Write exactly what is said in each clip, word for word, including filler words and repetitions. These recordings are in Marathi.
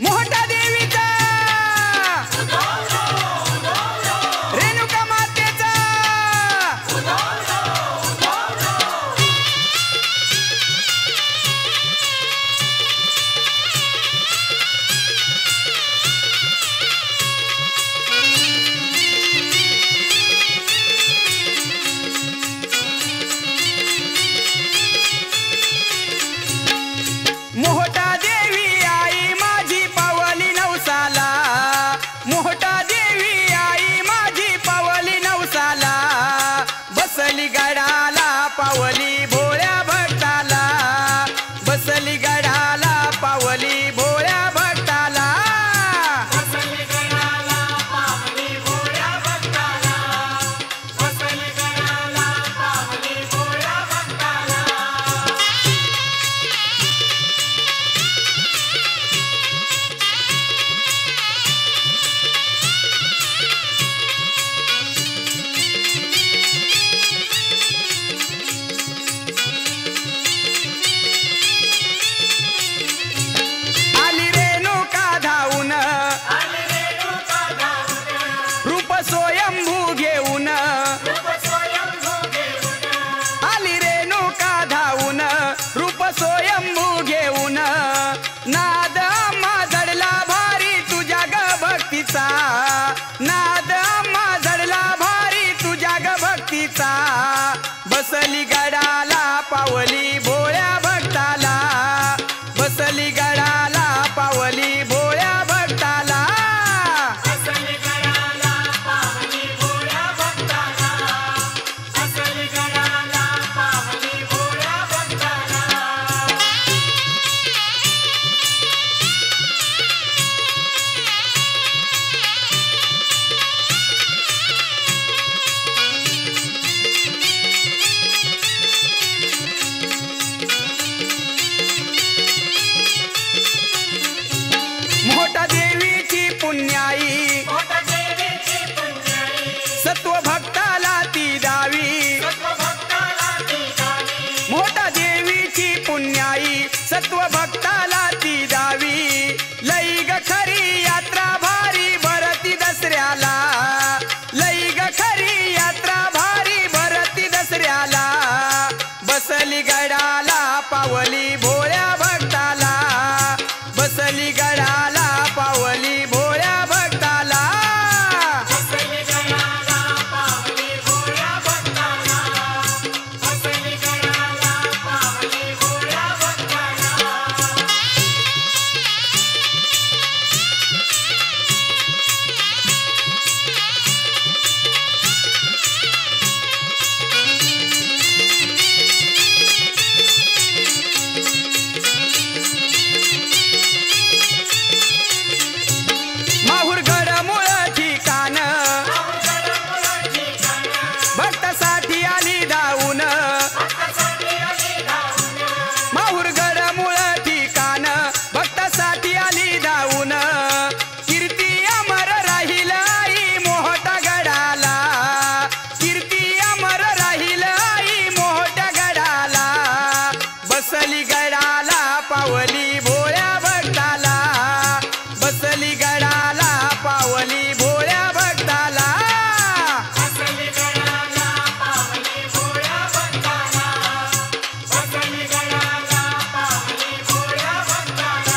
मोहटा देवीचा रेणुका मातेचा मोहटा देवी आई माझी पावली नवसाला मोहटा देवी आई माझी पावली नवसाला बसली गडाला पावली भोळ्या भक्ताला बसली गडाला पावली भोळ्या भक्ताला बसली गडाला पावली भोळ्या भक्ताला बसली गडाला पावली भोळ्या भक्ताला आली रेणुका धावून आली रेणुका धावून रूप स्वयंभू घेऊन रूप स्वयंभू घेऊन आली रेणुका धावून रूप स्वयंभू घेऊन नाद आम्हा जडला भारी तुझ्या ग भक्तीचा नाद आम्हा जडला भारी तुझ्या ग भक्तीचा बसली गडाला पावली भोळ्या भक्ताला बसली गडाला पावली भोळ्या भक्ताला बसली गडाला पावली भोळ्या भक्ताला बसली गडाला पावली भोळ्या भक्ताला मोठा देवीची पुण्याई मोठा देवीची पुण्याई सत्व भक्ताला ती दावी सत्व भक्ताला ती गावी मोठा देवीची पुण्याई सत्व भक्ताला ती दावी लई ग खरी यात्रा भारी भरती दसऱ्याला लई ग खरी यात्रा भारी भरती दसऱ्याला बसली गडाला पावली भोळ्या भक्ताला बसली गडाला पावली भोळ्या भक्ताला बसली गडाला पावली भोळ्या भक्ताला बसली गडाला पावली भोळ्या भक्ताला माहूर गड मुळ ठिकाण भक्तासाठी आली धावून माहूर गड मुळ ठिकाण भक्तासाठी आली धावून कीर्ती अमर राहील आई मोहटा गडाला कीर्ती अमर राहील आई मोहटा गडाला बसली गडाला पावली भोळ्या भक्ताला बसली गडाला पावली भोळ्या भक्ताला बसली गडाला पावली भोळ्या भक्ताला बसली गडाला पावली भोळ्या भक्ताला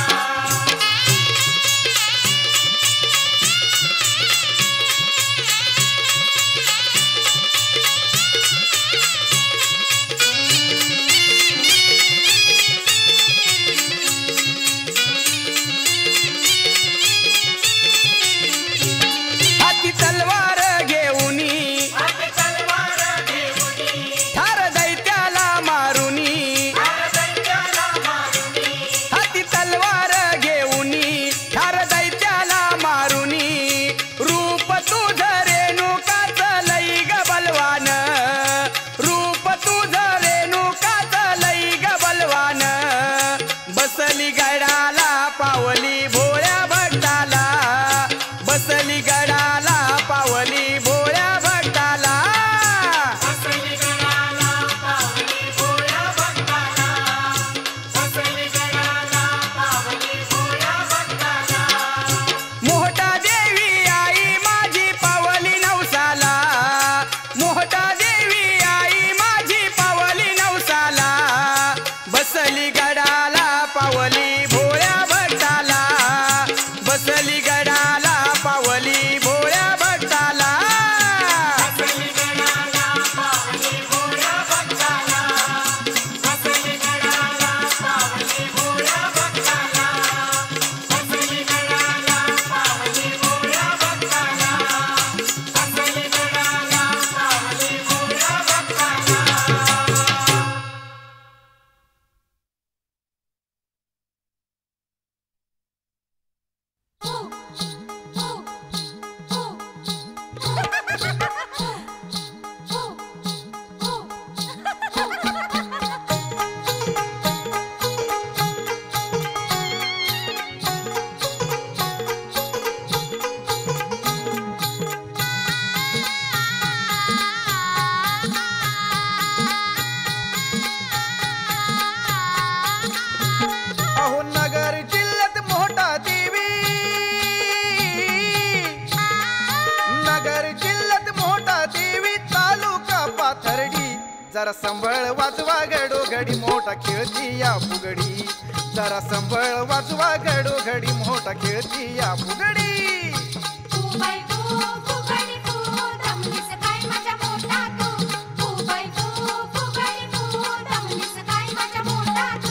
जरा संभळ वाजवा घडो घडी मोठा खेळती या फुगडी जरा संभळ वाजवा घडो घडी मोठा खेळती या फुगडी फुबाई फू फुगडी फू दमलीस काय माझ्या मोठा तू फुबाई फू फुगडी फू दमलीस काय माझ्या मोठा तू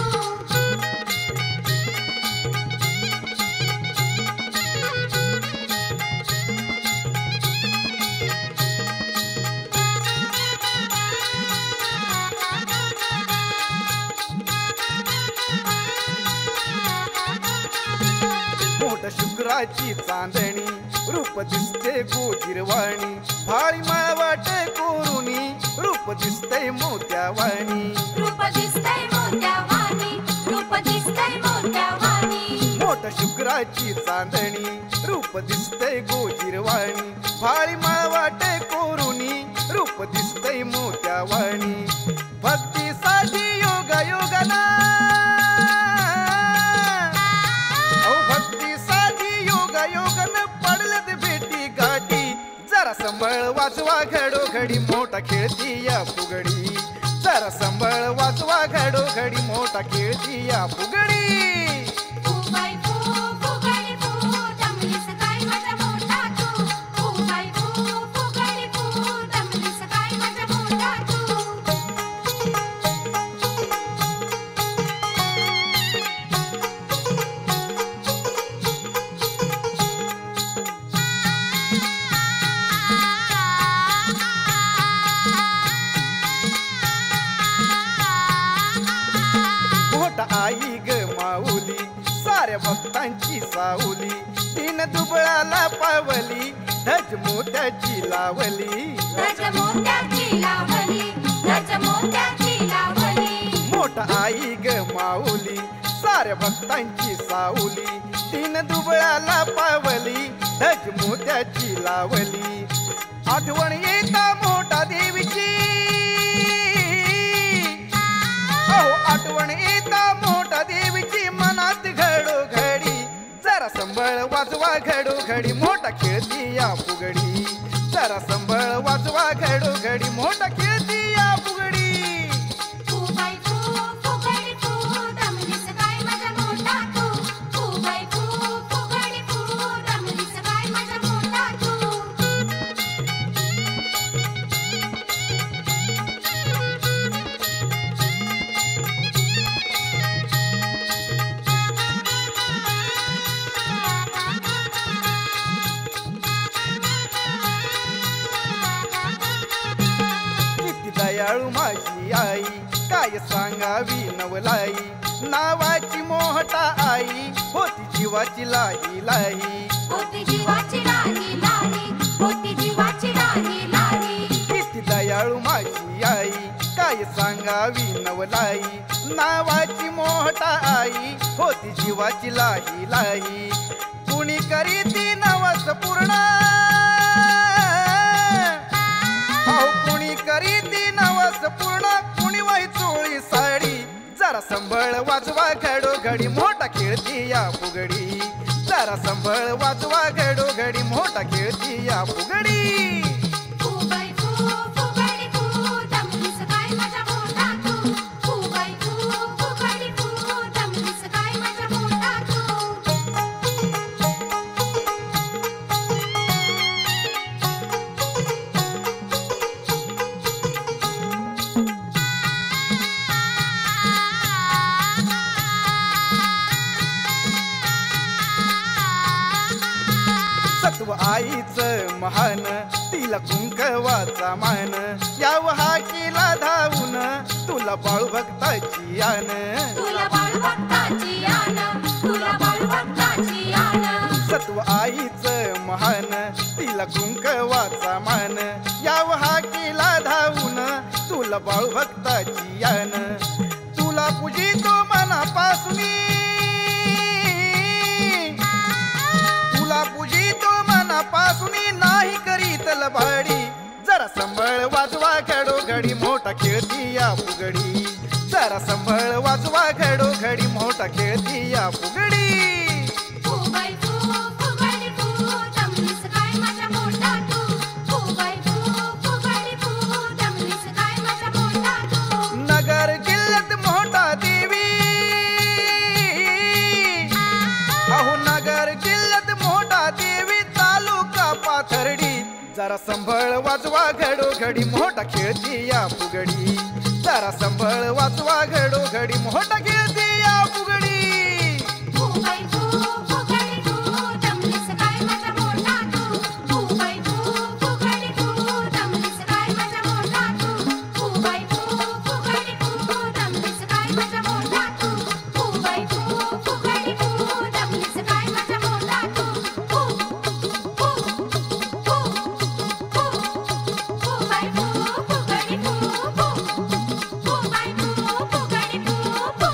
मोठ शुक्राची चांदणी रूप दिसते गोजिरवाणी भाळी मावाट कोरुनी रूप दिसते मोत्यावाणी रूप दिसतंय मोत्यावाणी रूप दिसतंय मोत्यावाणी मोठ शुक्राची चांदणी रूप दिसते गोजिरवाणी भाळी मावाट कोरुनी रूप दिसते मोत्यावाणी भक्तीसाठी योगा योगाना योगन पडलत भेटी गाठी जरा संभळ वाजवा घडो घडी मोठा खेळती या फुगडी जरा संभळ वाजवा घडो घडी मोठा खेळती या फुगडी फुबाई फू फुगडी फू दमलीस काय माझ्या मोठा तू फुबाई फू फुगडी फू दमलीस काय माझ्या मोठा तू आई ग माऊली साऱ्या भक्तांची सावली तीन दुबळाला पावली धज मोत्याची लावली धज मोत्याची लावली धज मोत्याची लावली मोठ आई ग माऊली साऱ्या भक्तांची सावली तीन दुबळाला पावली धज मोत्याची लावली आठवण येता मोठा देवीची अहो आठवण येता मोठा देवीची मनात घडो घडी जरा संभळ वाजवा घडो घडी मोठा खेळती या फुगडी जरा संभळ वाजवा घडो घडी मोठा खेळती या फुगडी फुबाई फू फुगडी फू दमलीस काय माझ्या मोठा तू फुबाई फू फुगडी फू दमलीस काय माझ्या मोठा तू दयाळू माझी आई काय सांगावी नवलाई नावाची मोहटा आई होती जीवाची लाही लाही होती जीवाची लाही लाही होती जीवाची लाही लाही किती दयाळू माझी आई काय सांगावी नवलाई नावाची मोहटा आई होती जीवाची लाही लाही कुणी करीती नवस पूर्ण कुणी करीती नवस पूर्ण कुणी वाई चोळी साडी जरा संभळ वाजवा घडो घडी मोठा खेळती या फुगडी जरा संभळ वाजवा घडो घडी मोठा खेळती या फुगडी फुबाई फू फुगडी फू दमलीस काय माझ्या मोठा तू फुबाई फू फुगडी फू दमलीस काय माझ्या मोठा तू सत्व आईच महान तिला कुंकवाचा मान याव हा केला धावून तुला बाळू भक्ताची आन तुला बाळ भक्ताची आन तुला बाळ भक्ताची आन सत्व आईच महान तिला कुंकवाचा मान याव हा केला धावून तुला बाळू भक्ताची आन तुला पूजितो मनापासून तुला पूजितो मनापासून नाही करीत लबाडी जरा संभळ वाजवा घडो घडी मोठा खेळती या फुगडी जरा संभळ वाजवा घडो घडी मोठा खेळती या फुगडी फुबाई फू फुगडी फू दमलीस काय माझ्या मोठा तू फुबाई फू फुगडी फू दमलीस काय माझ्या मोठा जरा संभळ वाजवा घडोघडी मोठा खेळती या फुगडी जरा संभळ वाजवा घडोघडी मोठा खेळती या फुगडी फुगडी फू फुगडी फू दमलीस काय माझा मोठा तू फुगडी फू फुगडी फू दमलीस काय माझा मोठा तू फुगडी फू फुगडी फू दमलीस काय माझा मोठा तू फुगडी फू फुगडी फू दमलीस काय माझा मोठा तू फू फू फू फू फुगडी फू फुगडी फू फू फुगडी फू फुगडी फू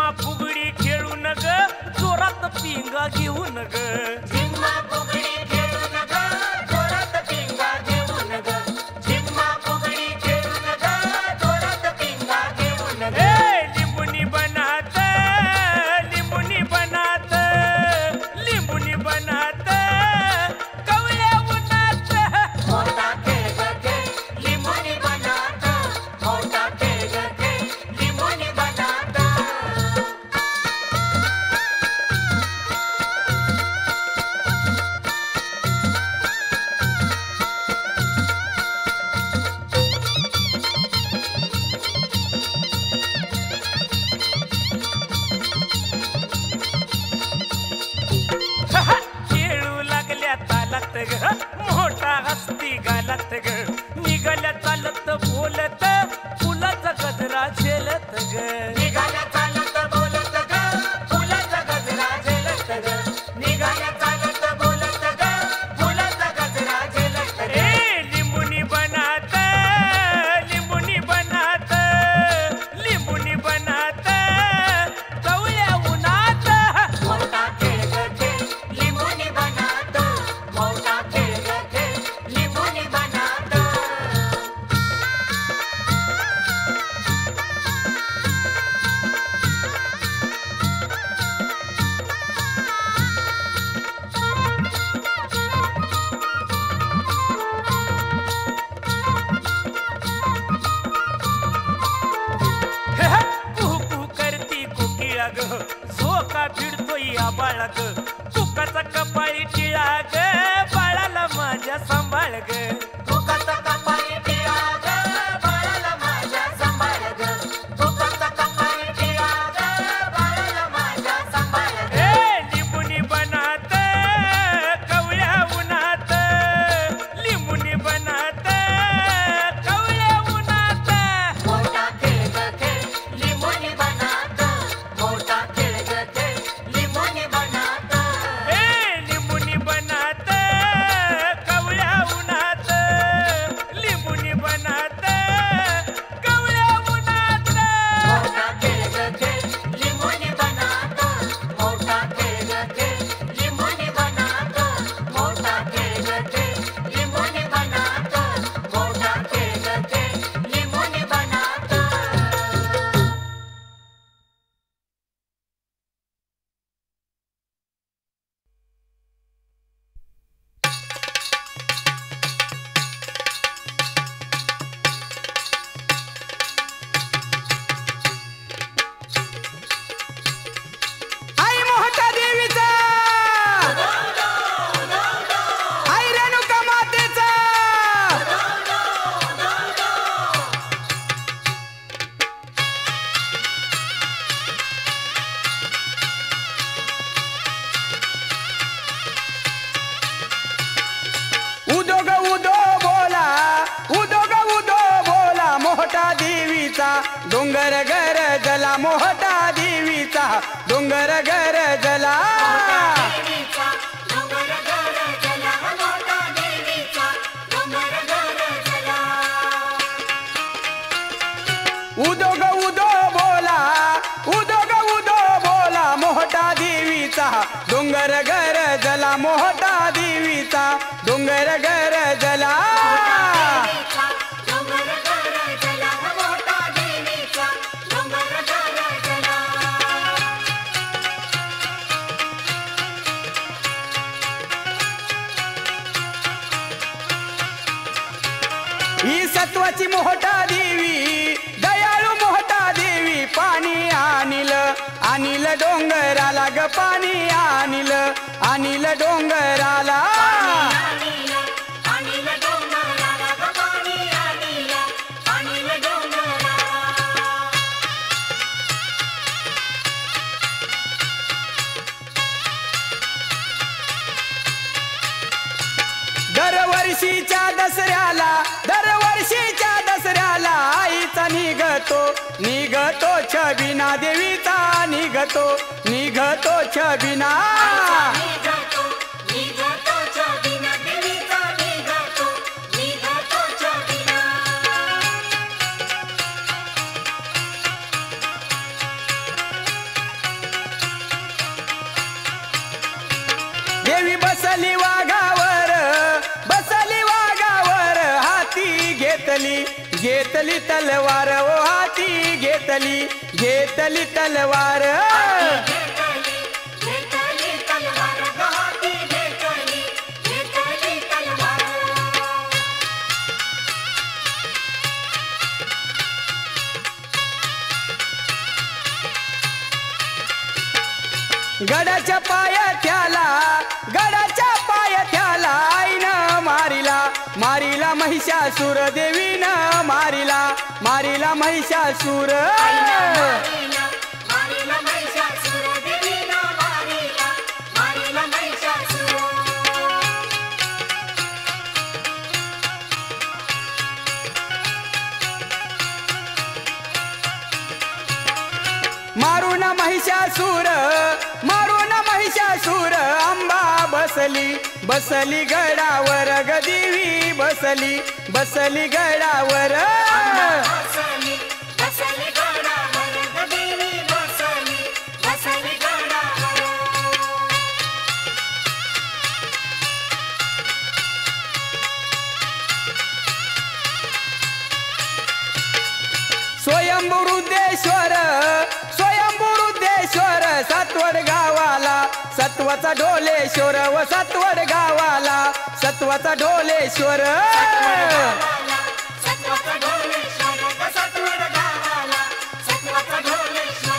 झिम्मा फुगडी खेळून ग जोरात पिंगा घेऊन ग झिम्मा फुगडी खेळून ग जोरात पिंगा घेऊन ग झिम्मा फुगडी खेळून ग जोरात पिंगा घेऊन ग ए लिंबुनी बनात लिंबुनी बनात लिंबुनी बनात कवळ्या उन्हात मोठा खेळ ग खेळ लिंबुनी बनात मोठा खेळ ग खेळ लिंबुनी बनात खेळू लागल्या तालात ग मोठा हस्ती गालात ग निघाल्या चालत बोलत फुलाचा गजरा झेलत ग निघाल्या चालत बोलत ग फुलाचा गजरा झेलत ग निघाल्या चालत बोलत ग फुलाचा गजरा झेलत ग ए लिंबुनी बनात लिंबुनी बनात लिंबुनी बनात कवळ्या उन्हात मोठा खेळ ग खेळ लिंबुनी बनात मोठा खेळ ग खेळ लिंबुनी बनात कुहू करती कोकिळा ग झोका भिडतोय आबाळा ग तुकाचा कपाळी टिळा ग बाळाला माझ्या सांभाळ ग तुकाचा कपाळी टिळा ग बाळाला माझ्या सांभाळ ग तुकाचा कपाळी टिळा ग बाळाला माझ्या सांभाळ ग ए लिंबुनी बनात कवळ्या उन्हात लिंबुनी बनात कवळ्या उन्हात मोठा खेळ ग खेळ लिंबुनी बनात मोठा खेळ ग खेळ लिंबुनी बनात ए लिंबुनी बनात कवळ्या उन्हात लिंबुनी बनात कवळ्या उन्हात मोठा खेळ ग खेळ लिंबुनी बनात मोठा खेळ ग खेळ लिंबुनी बनात मोठा खेळ ग खेळ लिंबुनी बनात मोठा खेळ ग खेळ लिंबुनी बनात आई मोहटा देवीचा आई रेणुका मातेचा उदो ग उदो बोला उदो ग उदो बोला मोहटा देवीचा डोंगर गर जला मोहटा देवीचा डोंगर गर जला देवीचा डोंगर घर जला मोठा देवीचा डोंगर घर जला उदो ग उदो बोला उदो ग उदो बोला मोहटा देवीचा डोंगर गर जला मोहटा देवीचा डोंगर गर जला देवीचा डोंगर घर जला मोठा देवीचा डोंगर घर जला ही सत्वाची मोहटा देवी दयाळू मोहटा देवी पाणी आणिल आणिल डोंगराला ग पाणी आणिल आणिल डोंगराला अनिल अनिल डोंगराला ग पाणी अनिल अनिल डोंगराला दरवर्षीच्या दसऱ्याला दरवर्षीच्या दसऱ्याला आईचा निघतो निघतो छबिना देवीचा निघतो निघतो छबिना निघतो निघतो छबिना देवीचा निघतो निघतो छबिना देवी बसली वाघावर बसली वाघावर हाती घेतली घेतली तलवार ओ हाती घेतली घेतली तलवार घेतली घेतली तलवार हाती घेतली घेतली तलवार गडाच्या पायथ्याला गडाच्या पायथ्याला आईनं मारिला मारिला महिषासूर देवीनं मारिला मारिला महिषासूर मारिला मारिला महिषासूर देवीनं मारिला मारिला महिषासूर मारून महिषासूर मारून महिषासूर अंबा बसली बसली गडावर ग देवी बसली बसली गडावर बसली बसली गडावर ग देवी बसली बसली गडावर स्वयंभूरुद्रेश्वर स्वयंभूरुद्रेश्वर सातवड गावाला सत्वाचा ढोलेश्वर व सातवड गावाला सत्वाचा ढोलेश्वर सत्वाचा ढोलेश्वर ग सत्वड गावाला सत्वाचा ढोलेश्वर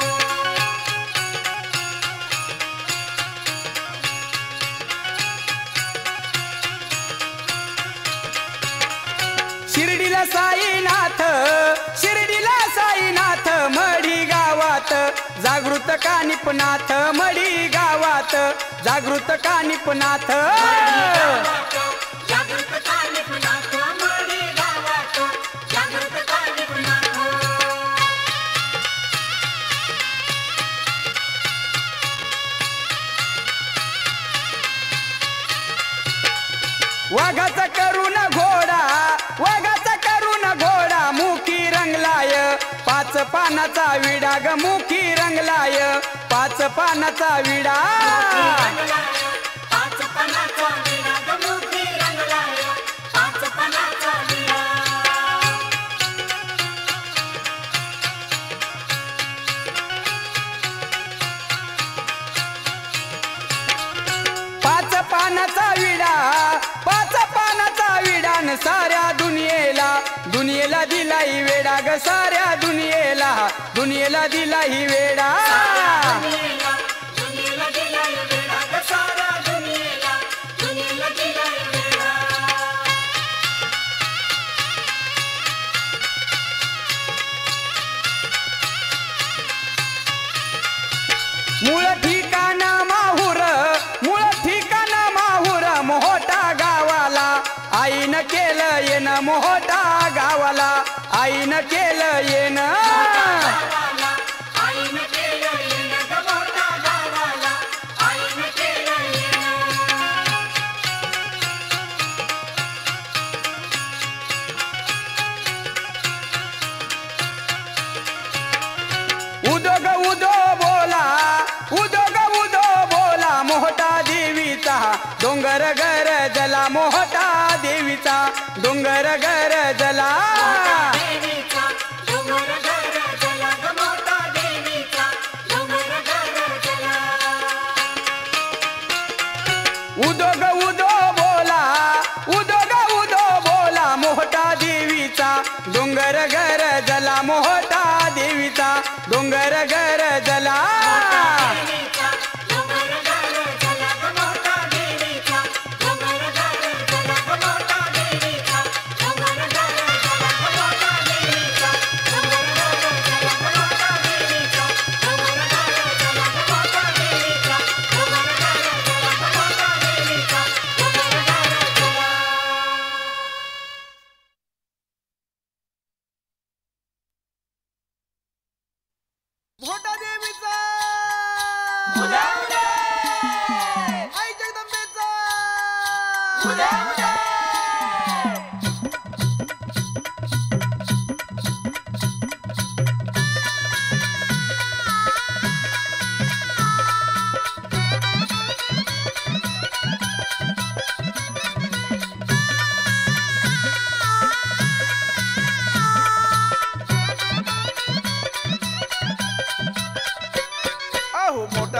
शिर्डीला साईनाथ शिर्डीला साईनाथ मढी गावात जागृत कानिपनाथ मढी गावात जागृत कानिपनाथ जागृत कानिपनाथ मढी गावात जागृत कानिपनाथ वाघाचा करून घोडा वाघाचा करून घोडा मुखी रंगलाय पाच पानाचा विडा ग मुखी रंगलाय पाच पानाचा विडा पाच पणाचा विडा ग मुखी रंगलाय पाच पणाचा विडा पाच पानाचा विडा पाच पानाचा विडान साऱ्या दुनियेला दुनियेला दिलाई वेडा ग साऱ्या दुनियेला दुनियेला दिलाई वेडा दुनियेला दुनियेला दिलाय वेडा ग साऱ्या दुनियेला दुनियेला दिलाय वेडा मूळ ठिकाण माहूर मूळ ठिकाण माहूर मोहोटा गावाला आईनं केलं येन मोहोटा गावाला आईनं केलं येन गावाला आईनं केलं येणं ग मोठा गावाला आईनं केलं येणं उदो ग उदो बोला उदो ग उदो बोला मोहटा देवीचा डोंगर गर जला मोहटा देवीचा डोंगर गर जला देवीचा डोंगर घर जला ग मोठा देवीचा डोंगर घर जला उदो ग उदो बोला उदो ग उदो बोला मोहटा देवीचा डोंगर गर जला मोहटा देवीचा डोंगर गर जला देवीचा डोंगर घर जला ग मोठा देवीचा डोंगर घर जला ग मोठा देवीचा डोंगर घर जला ग मोठा देवीचा डोंगर घर जला ग मोठा देवीचा डोंगर घर जला ग मोठा देवीचा डोंगर घर जला ग मोठा देवीचा डोंगर घर जला मोठा देवीचा आई जगदंबेचा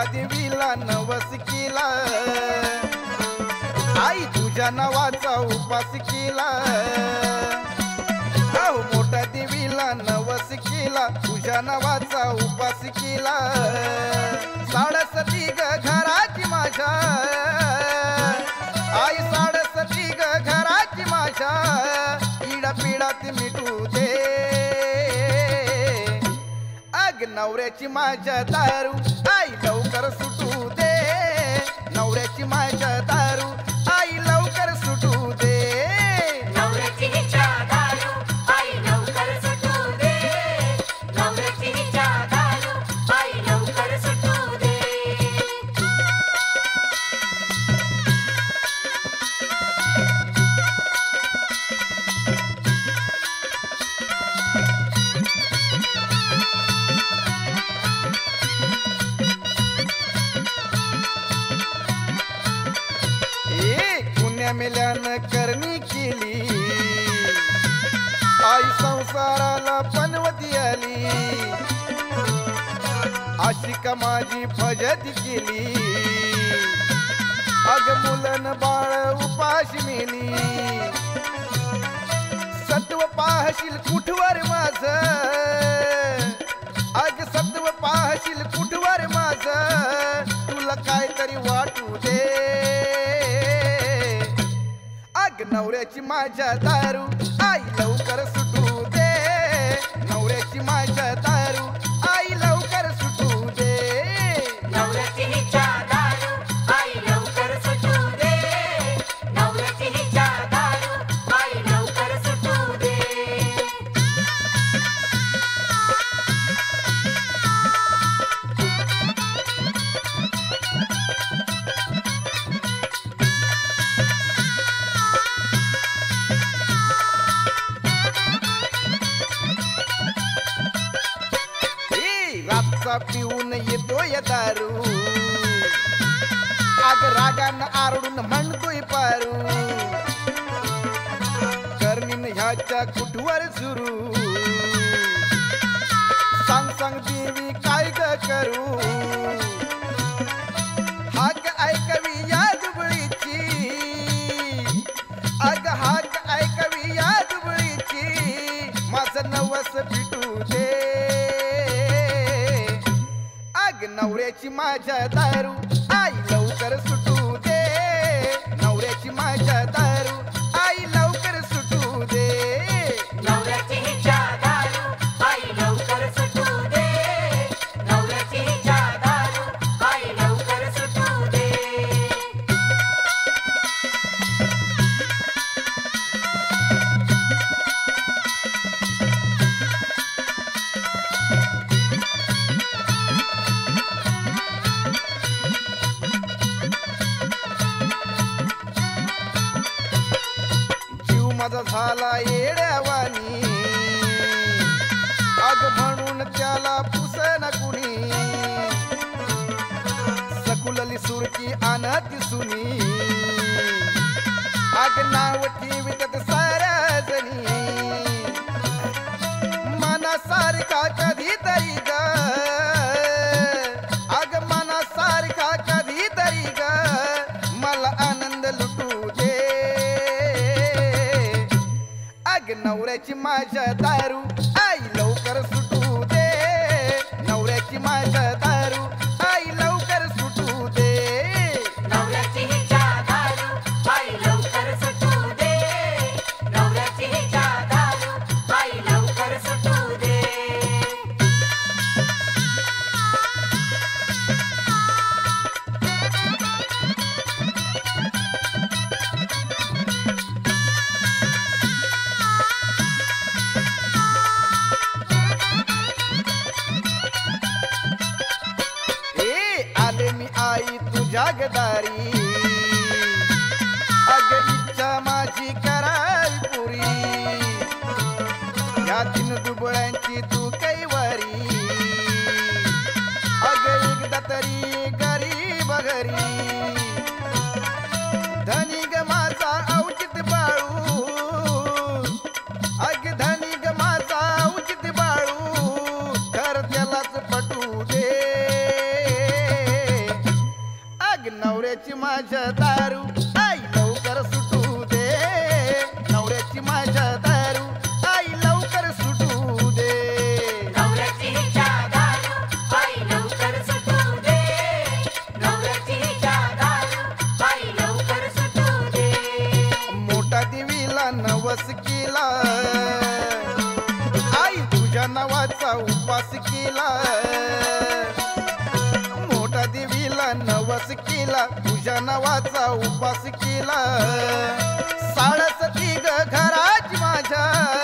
देवीला नवस केला आई तुझ्या नावाचा उपास केला अहो मोठ्या देवीला नवस केला तुझ्या नावाचा उपास केला साडसती ग घराची माझ्या आई साडसती ग घराची माझ्या इडा पिडात मिटू दे अग नवऱ्याची माझ्या दारू आई लवकर सुटू दे नवऱ्याची माझ्या दारू आई लवकर सुटू दे नवऱ्याची हिच्या दारू आई लवकर सुटू दे नवऱ्याची हिच्या दारू आई लवकर सुटू दे ए पुण्या मेल्यानं करणी केली आई संसाराला पनवती आली आशिका माझी फजती केली अग मुलन बाळ उपाशी मेली सत्व पाहशील कुठवर माझ अग सत्व पाहशील कुठवर माझ तुला काहीतरी वाटू दे अग नवऱ्याची माझ्या दारू आई लवकर सुटू दे नवऱ्याची माझ्या दारू आई लवकर सुटू दे नवऱ्याची हिच्या दारू आई लवकर सुटू दे नवऱ्याची हिच्या दारू आई लवकर सुटू दे ए, रातचा पिऊन येतोय दारू अग रागानं आरडून म्हणतोय पारू कर्णीन ह्याच्या कुठवर सुरू सांग सांग देवी काय ग करू हाक ऐकवी या दुबळीची अग हाक ऐकवी या दुबळीची माझं नवस पिटू दे अग नवऱ्याची माझ्या दारू आई लवकर सुटू दे नवऱ्याची माझ्या दारू आई लवकर सुटू दे नवऱ्याची हिच्या दारू आई लवकर सुटू दे नवऱ्याची हिच्या दारू आई लवकर सुटू दे जीव माझा झाला येड्यावानी अग म्हणून त्याला पुसन कुणी सकुलली सुरकी आणती सुनी अग नाव ठेवितात साऱ्या जणी मनासारखा कधीतरी ग अग मनासारखा कधीतरी ग मला आनंद लुटू दे अग नवऱ्याची माझ्या दारू आई लवकर सुटू दे नवऱ्याची माझ्या दारू आई लवकर सुटू दे नवऱ्याची हिच्या दारू आई लवकर सुटू दे नवऱ्याची हिच्या दारू आई लवकर सुटू दे ए आले मी आई तुझ्या गदारी अग इच्छा माझी करावी पुरी या तीन दुबळ्यांची तू कैवारी अग एकदा तरी गरीब घरी धनी ग माझा औचित बाळू अग धनी ग माझा औचित बाळू तर त्यालाच पटू दे माझ्या दारू आई लवकर सुटू दे नवऱ्याची माझ्या दारू आई लवकर सुटू दे नवऱ्याची हिच्या दारू बाई लवकर सुटू दे नवऱ्याची हिच्या दारू बाई लवकर सुटू दे मोठा देवीला नवस केला आई तुझ्या नावाचा उपवास केला मोठा देवीला नवस केला तुझ्या नावाचा उपवास केला साडसती ग घराची माझ्या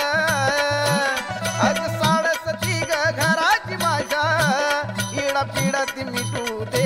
अग साडसती ग घराची माझ्या इडा पिडा ती मिटू दे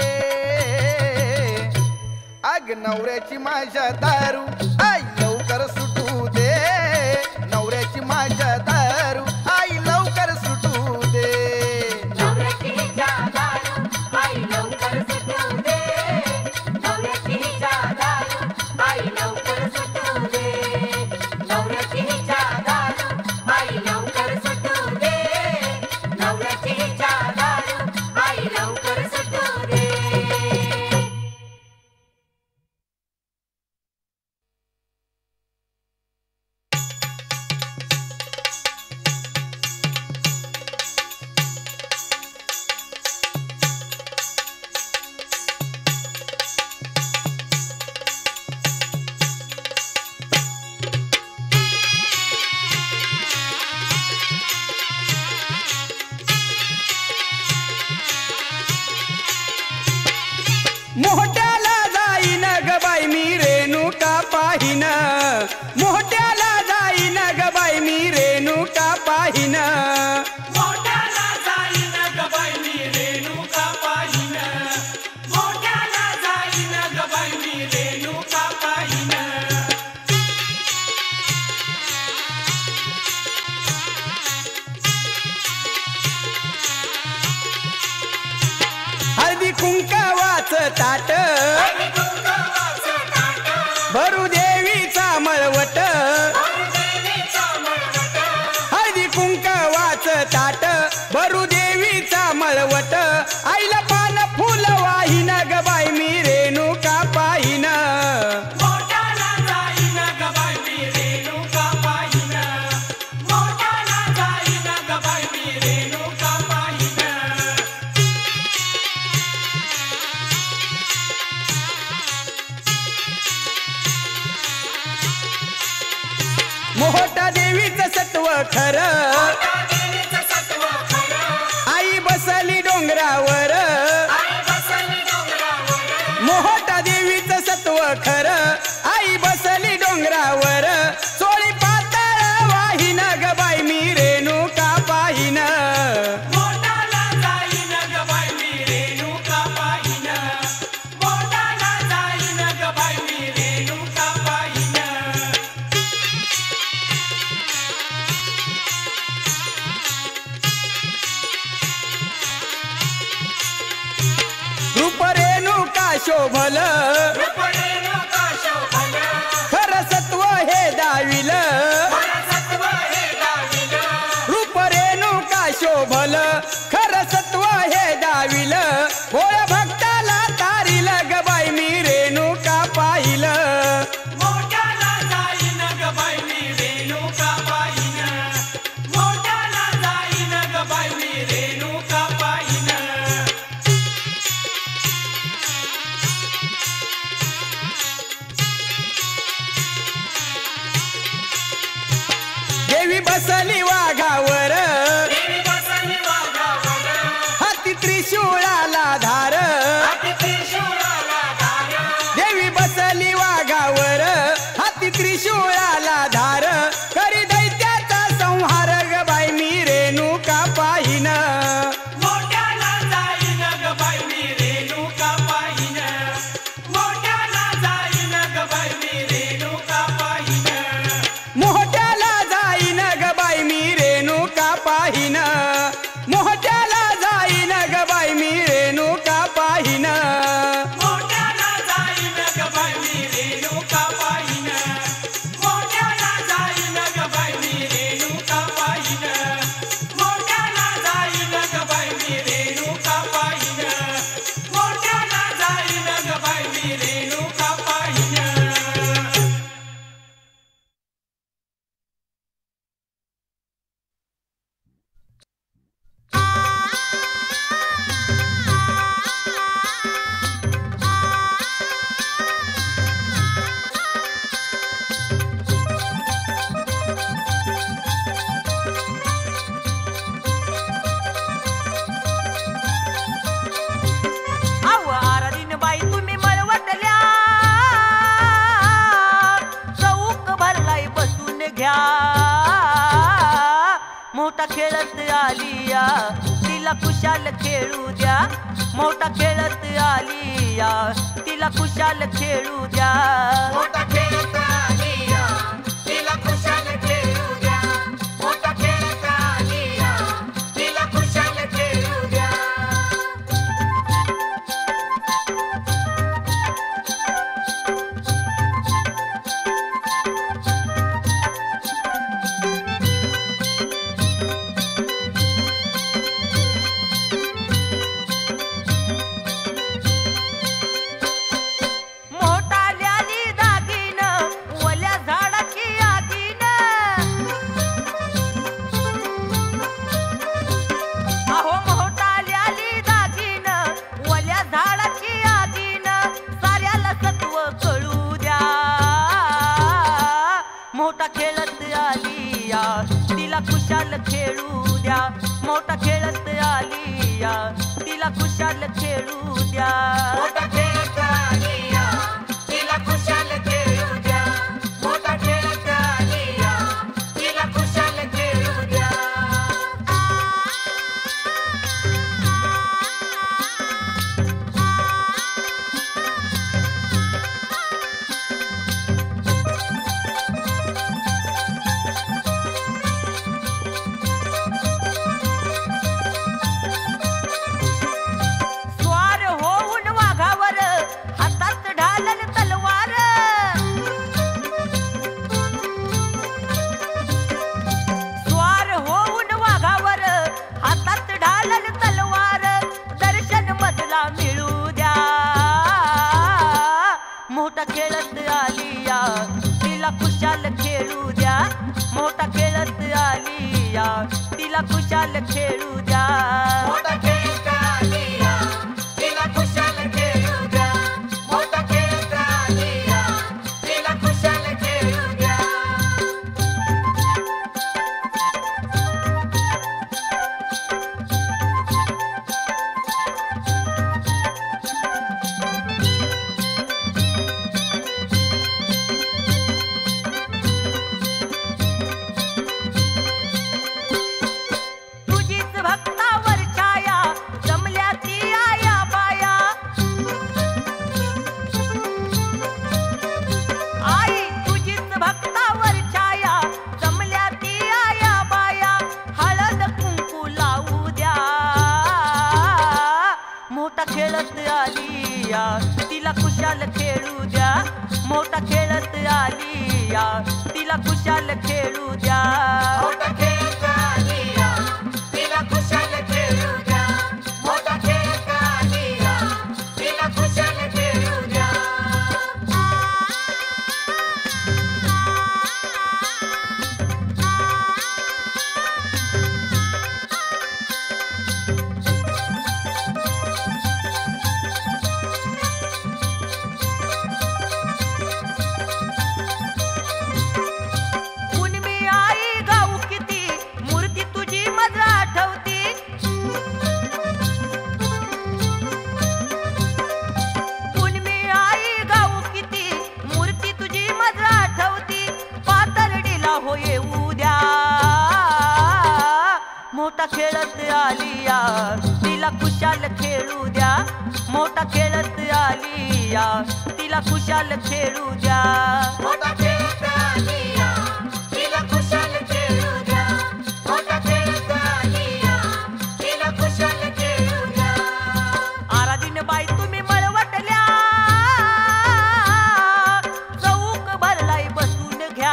अग नवऱ्याची माझ्या दारू आई लवकर सुटू दे नवऱ्याची माझ्या दारू आई लवकर सुटू दे नवऱ्याची हिच्या दारू बाई लवकर सुटू दे नवऱ्याची हिच्या दारू बाई लवकर सुटू दे नवऱ्याची हिच्या दारू बाई लवकर सुटू दे नवऱ्याची हिच्या दारू बाई लवकर सुटू दे मोठ्याला जाईन ग बाई मी रेणुका पाहिन मोठ्याला जाईन ग बाई मी रेणुका पाहिन मोठ्याला जाईन ग बाई मी रेणुका पाहिन मोठ्याला जाईन ग बाई मी रेणुका पाहिन हळदी कुंकावाच ताट भरू देवीचा मळवट हळदी कुंकावाच ताट भरू देवीचा मळवट आईला पान फुल वाहिन ग बाई मी रेणुका पाहिन मोठ्याला जाईन ग बाई मी रेणुका पाहिन मोठ्याला जाईन ग बाई मी रेणुका पाहिन मोहटा देवीचं सत्व खरं आई बसली डोंगरावर मोहटा देवीचं सत्व खरं आई बसली डोंगरावर चोळी पातळ वाहिन ग बाई मी रेणुका पाहिन मोठ्याला जाईन ग बाई मी रेणुका पाहिन मोठ्याला जाईन ग बाई मी रेणुका पाहिन रूप रेणुका शोभल खर सत्व हे दाविल रूप रेणुका शोभल खर सत्व हे दाविल भोळ भक्ताला तारिल ग बाई मी रेणुका पाहिल मोठ्याला जाईन ग बाई मी रेणुका पाहिन मोठ्याला जाईन ग बाई मी रेणुका पाहिन देवी बसली वाघावर देवी बसली वाघावर हाती त्रिशूळाला धार त्रिशूळाला धार देवी बसली वाघावर हाती त्रिशूळाला धार करी दैत्याचा संहार ग बाई मी रेणुका पाहिन मोठ्याला जाईन ग बाई मी रेणुका पाहिन मोठ्याला जाईन ग बाई मी रेणुका पाहिन मोहट्याला जाईन ग बाई मी रेणुका पाहिन मोहट्याला जाईन ग बाई मी रेणुका पाहिन मोठा खेळत आली या तिला कुशाल खेळू द्या मोठा खेळत आली या तिला कुशाल खेळू द्या मोठा खेळत आलिया तिला खुशाल खेळू द्या मोठा खेळत आलिया तिला खुशाल खेळू द्या मोठा ल्याली दागिन वल्या झाडाची आगीन अहो मोठा ल्याली दागिन वल्या झाडाची आगीन साऱ्याला सत्व कळू द्या मोठा खेळत आली या तिला कुशाल खेळू द्या मोठा खेळत आली या तिला कुशाल खेळू द्या मोठा खेळत आलिया तिला खुशाल खेळू द्या मोठा खेळत आलिया तिला खुशाल खेळू द्या स्वार होऊन वाघावर हातात ढालन तलवार स्वार होऊन वाघावर हातात ढालन तलवार दर्शन मधला मिळू द्या मोठा खेळत आली या तिला कुशाल खेळू द्या मोठा खेळत आली या तिला कुशाल खेळू द्या मोठा खेळत आलिया तिला खुशाल खेळू द्या मोठा खेळत आलिया तिला खुशाल खेळू द्या तुझीच भक्तावर छाया जमल्या ती आया बाया आई तुझीच भक्तावर छाया जमल्या ती आया बाया हळद कुंकू लावू द्या मोठा खेळत आली या तिला कुशाल खेळू द्या मोठा खेळत आली या तिला कुशाल खेळू द्या मोठा खेळत आलिया तिला खुशाल खेळू द्या मोठा खेळत आलिया तिला खुशाल खेळू द्या पुनमी आई गाऊ किती मूर्ती तुझी मज आठवती पुनमी आई गाऊ किती मूर्ती तुझी मज आठवती पातर्डीला हो येऊ द्या मोठा खेळत आली या तिला कुशाल खेळू द्या मोठा खेळत आली या तिला कुशाल खेळू द्या मोठा खेळत आलिया तिला खुशाल खेळू द्या मोठा खेळत आलिया तिला खुशाल खेळू द्या आराधीन बाई तुम्ही मळवटल्या चौक भरलाय बसून घ्या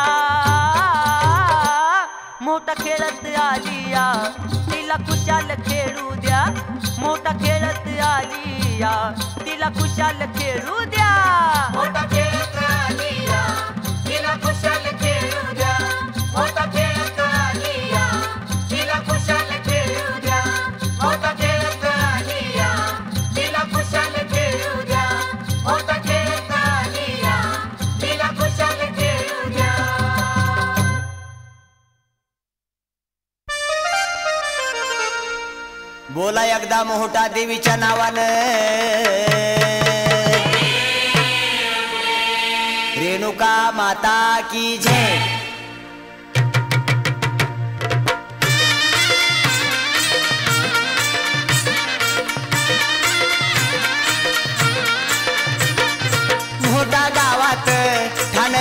मोठा खेळत आली या तिला कुशाल खेळू द्या मोठा खेळत आली या तिला कुशाल खेळू द्या मोठा खेळत आलिया तिला खुशाल खेळू द्या मोठा खेळत आलिया तिला खुशाल खेळू द्या मोठा खेळत आलिया तिला खुशाल खेळू द्या मोठा खेळत आलिया तिला खुशाल खेळू द्या बोला एकदा मोठा देवीच्या नावानं रेणुका माता की जय।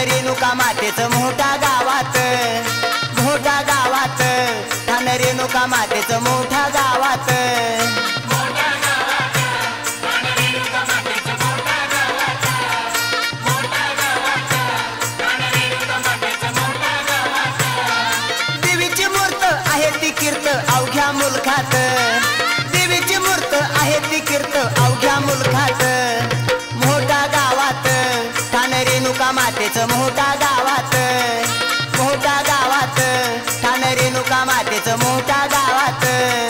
रेणुका मातेचं मोठा गावात मोठा गावात ठाण रेणुका मातेचं मोठा गावात देवीची मूर्त आहे ती कीर्त अवघ्या मुलखात देवीची मूर्त आहे ती कीर्त अवघ्या मुलखात मोठा गावात ठाण रेणुका मातेचं मोठा गावात मोठा गावात ठाण रेणुका मातेचं मोठा गावात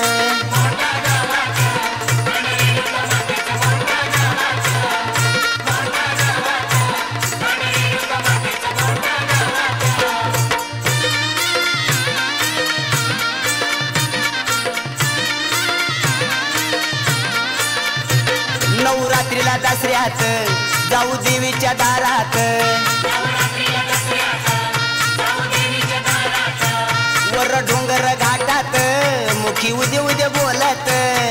नवरात्रीला दसऱ्यात जाऊ देवीच्या दारात वर डोंगर घाटात मुखी उदे उदे बोलत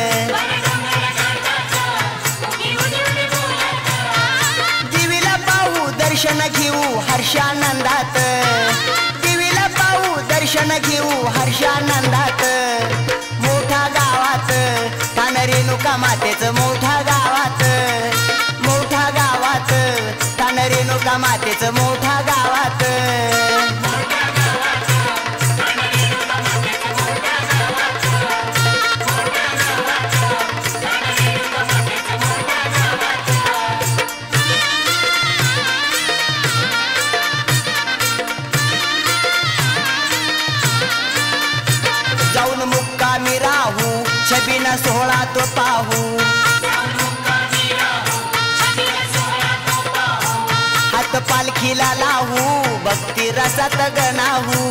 देवीला पाहू दर्शन घेऊ हर्षानंदात देवीला पाहू दर्शन घेऊ हर्षानंदात मोठा गावात ठाण रेणुका मातेचं मोठा गावात मोठा गावात ठाण रेणुका मातेचं मोठा गावात जाऊन मुक्कामी राहू छबिना सोहळा तो पाहू हात पालखीला लावू भक्ती रसात गणाहू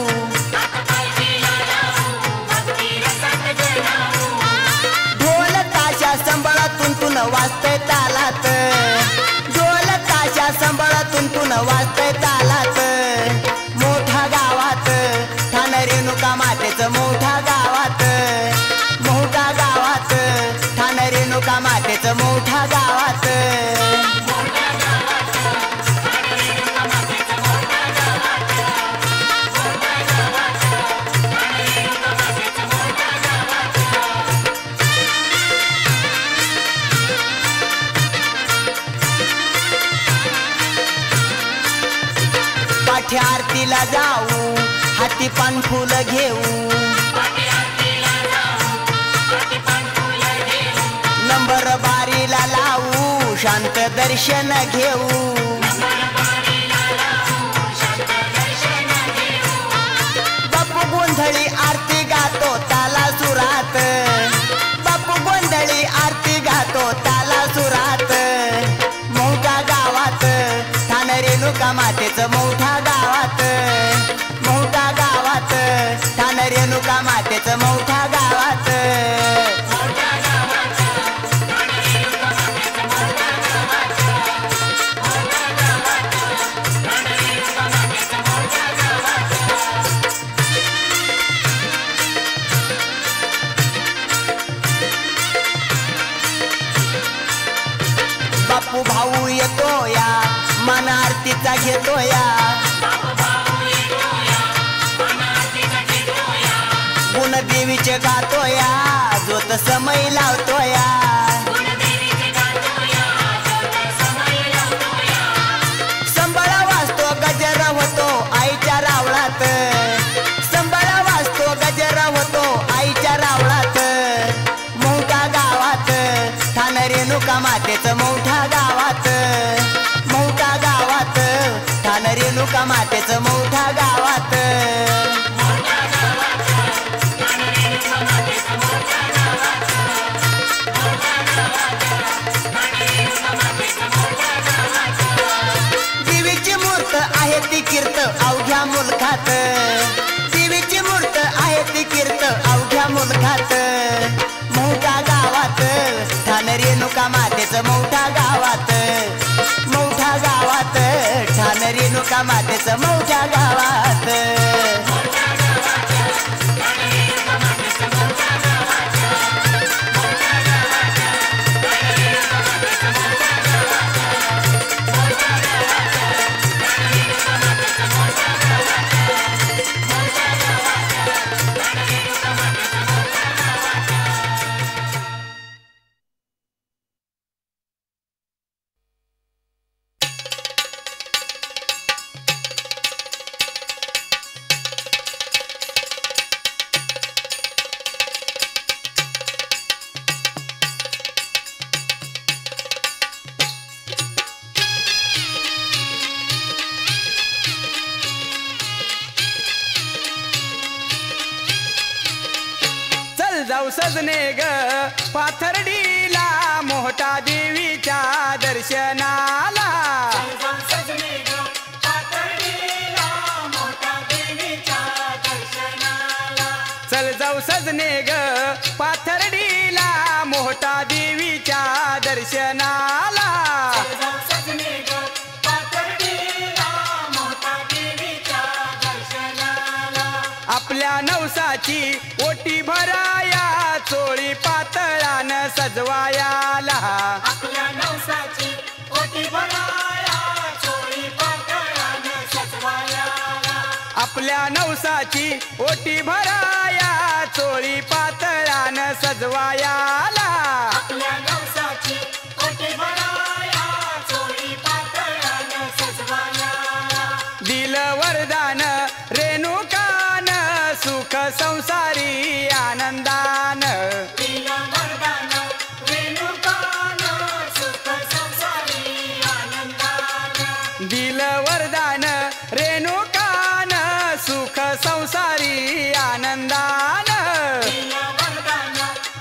ढोल ताशा संबळातून तुन वाजतय तालात ढोल ताशा संबळातून तुन वाजतय तालात मोठा गावात ठाण रेणुका मातेचं मोठा गावात मोठा गावात ठाण रेणुका मातेचं मोठा गावात पाठी आरतीला जाऊ हाती पान फुल घेऊ नंबर बारीला लावू शांत दर्शन घेऊ बापू गोंधळी आरती गातो ताला सुरात बापू गोंधळी आरती गातो ताला सुरात मोठा गावात ठाण रेणुका मातेचं मोठा गावात मोठा गावात ठाण रेणुका मातेचं मोठा गावात बापू भाऊ येतो या मन आरतीचा घेतो या गुण देवीचे गातो या जोत समय लावतो या संबळा वाजतो गजर होतो आईच्या रावळात संबळा वाजतो गजर होतो आईच्या रावळात मोठा गावात ठाण रेणुका मातेचं मोठा गावात मोठा गावात ठाण रेणुका मातेचं मोठा गावात देवीची मूर्त आहे ती कीर्त अवघ्या मुलखात देवीची मूर्त आहे ती कीर्त अवघ्या मुलखात मोठा गावात ठाण रेणुका मातेचं मोठा गावात मोठा गावात ठाण रेणुका मातेचं मोठ्या गावात Thank you. सजने ग पाथर्डीला मोठा देवीच्या दर्शनाला सजने ग पाथर्डीला मोठा देवीच्या दर्शनाला चल जाऊ सजने ग पाथर्डीला मोठा देवीच्या दर्शनाला सजने ग पाथर्डीला मोठा देवीच्या दर्शनाला आपल्या नवसाची ओटी भराया चोळी पातळान सजवायाला आपल्या नवसाची ओटी भराया चोळी पातळानं सजवायाला आपल्या नवसाची ओटी भराया चोळी पातळान सजवायाला आपल्या नवसाची ओटी भराया चोळी पातळानं सजवायाला दिल वरदान रेणुकान सुख संसारी आनंदान दिलं वरदान रेणुकानं सुख संसारी आनंदानं दिल वरदान रेणुकान सुख संसारी आनंदान दिलं वरदान